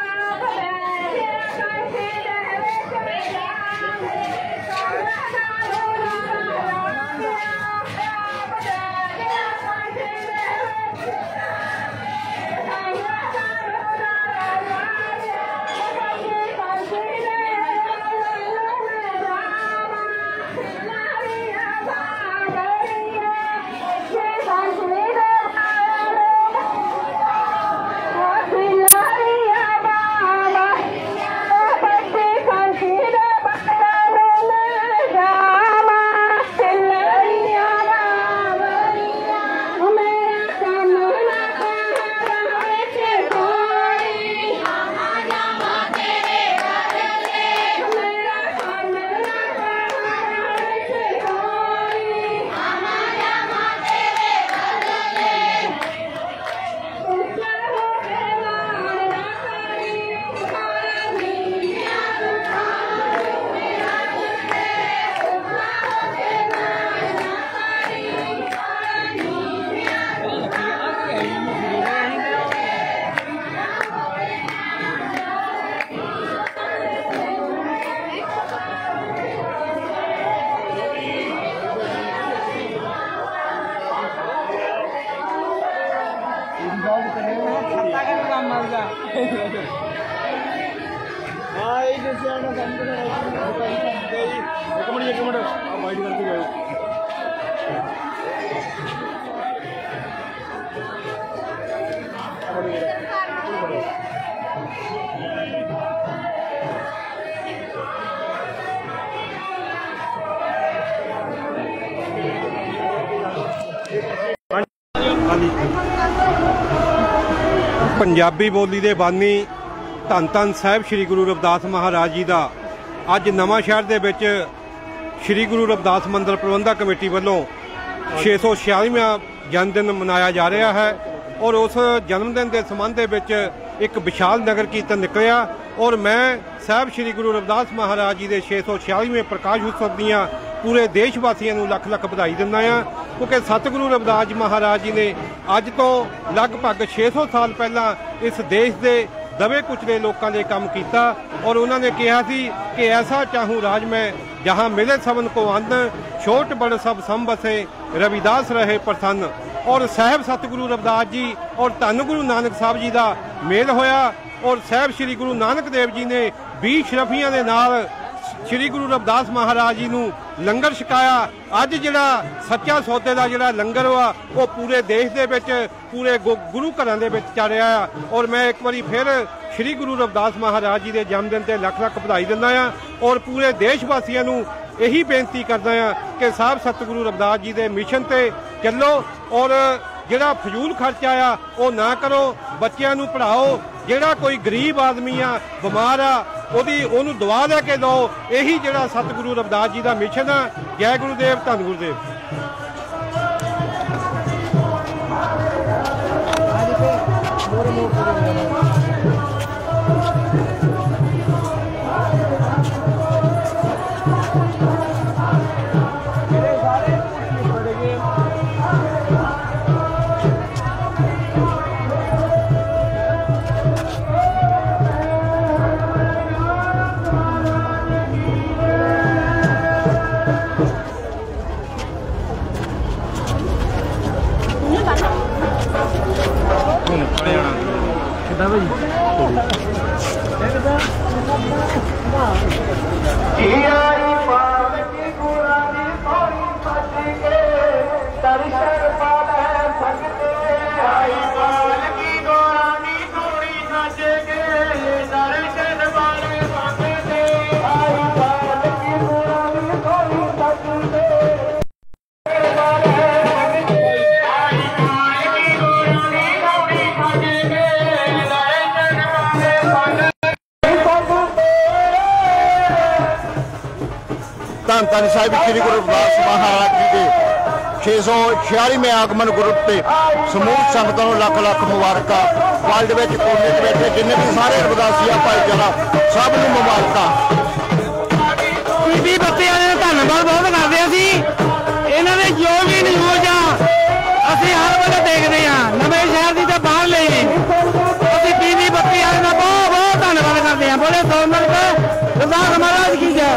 पंजाबी बोली दे बानी धन धन साहिब श्री गुरु रविदास महाराज जी का अज नवां शहर दे विच श्री गुरु रविदास मंदिर प्रबंधक कमेटी वालों 646वां जन्मदिन मनाया जा रहा है और उस जन्मदिन के संबंध में एक विशाल नगर कीर्तन निकलिया और मैं साहिब श्री गुरु रविदास महाराज जी के 646वें प्रकाश उत्सव दियां पूरे देशवासियों को लख लख बधाई दिंदा आ क्योंकि सतगुरु रविदास जी महाराज जी ने अज तो लगभग 600 साल पहला इस देश के दबे कुचले लोगों ने काम किया और उन्होंने कहा कि ऐसा चाहूँ राज में जहाँ मिले सबन को अन्न छोट बड़ सब सम बसे रविदास रहे प्रसन्न और साहब सतगुरु रविदास जी और धन गुरु नानक साहब जी का मेल होया और साहब श्री गुरु नानक देव जी ने 20 शरफियां दे नाल श्री गुरु रविदास महाराज जी नूं लंगर छकाया। अज जिहड़ा सच्चा सौदे का जिहड़ा लंगर वा वो पूरे देश दे विच पूरे गुरु घरां दे विच चल रहा है और मैं एक बारी फिर श्री गुरु रविदास महाराज जी के जन्मदिन ते लख लख बधाई दिंदा आ और पूरे देशवासियों नूं यही बेनती करदा आ कि साहब सतगुरु रविदास जी के मिशन ते चलो और जिहड़ा फजूल खर्चा आ वो ना करो, बच्चों नूं पढ़ाओ, जिहड़ा कोई गरीब आदमी आ बीमार आ ओनू दवा लैके दो, यही जिहड़ा सतगुरु रविदास जी का मिशन आ। जय गुरुदेव, धन गुरुदेव। ਧੰਨ ਧੰਨ ਸਾਹਿਬ ਸ੍ਰੀ ਗੁਰੂ ਰਵਿਦਾਸ ਮਹਾਰਾਜ ਜੀ ਦੇ 646ਵੇਂ ਆਗਮਨ ਗੁਰਪੁਰਬ ਤੇ ਸਮੂਹ ਸੰਗਤਾਂ ਨੂੰ ਲੱਖ ਲੱਖ ਮੁਬਾਰਕਾਂ। ਵਰਲਡ ਵਿੱਚ ਕੋਨੇ 'ਚ ਬੈਠੇ ਜਿੰਨੇ ਵੀ ਸਾਰੇ ਰਵਿਦਾਸੀਆ ਭਾਈਚਾਰਾ ਸਭ ਨੂੰ ਮੁਬਾਰਕਾਂ। ਬੀਬੀ ਬੱਤੀ ਵਾਲੇ ਦਾ ਧੰਨਵਾਦ ਬਹੁਤ ਕਰਦੇ ਅਸੀਂ, ਇਹਨਾਂ ਦੇ ਜੋ ਵੀ ਨਿਊਜ਼ ਆ ਅਸੀਂ ਹਰ ਵੇਲੇ ਦੇਖਦੇ ਆ, ਨਵੇਂ ਸ਼ਹਿਰ ਦੀ ਤੇ ਬਾਹਰ ਲਈ ਅਸੀਂ ਬੀਬੀ ਬੱਤੀ ਵਾਲੇ ਦਾ ਬਹੁਤ ਬਹੁਤ ਧੰਨਵਾਦ ਕਰਦੇ ਆ। ਬੋਲੇ ਸੋਮਨਾਥ ਰਵਿਦਾਸ ਮਹਾਰਾਜ ਕੀ ਜੈ।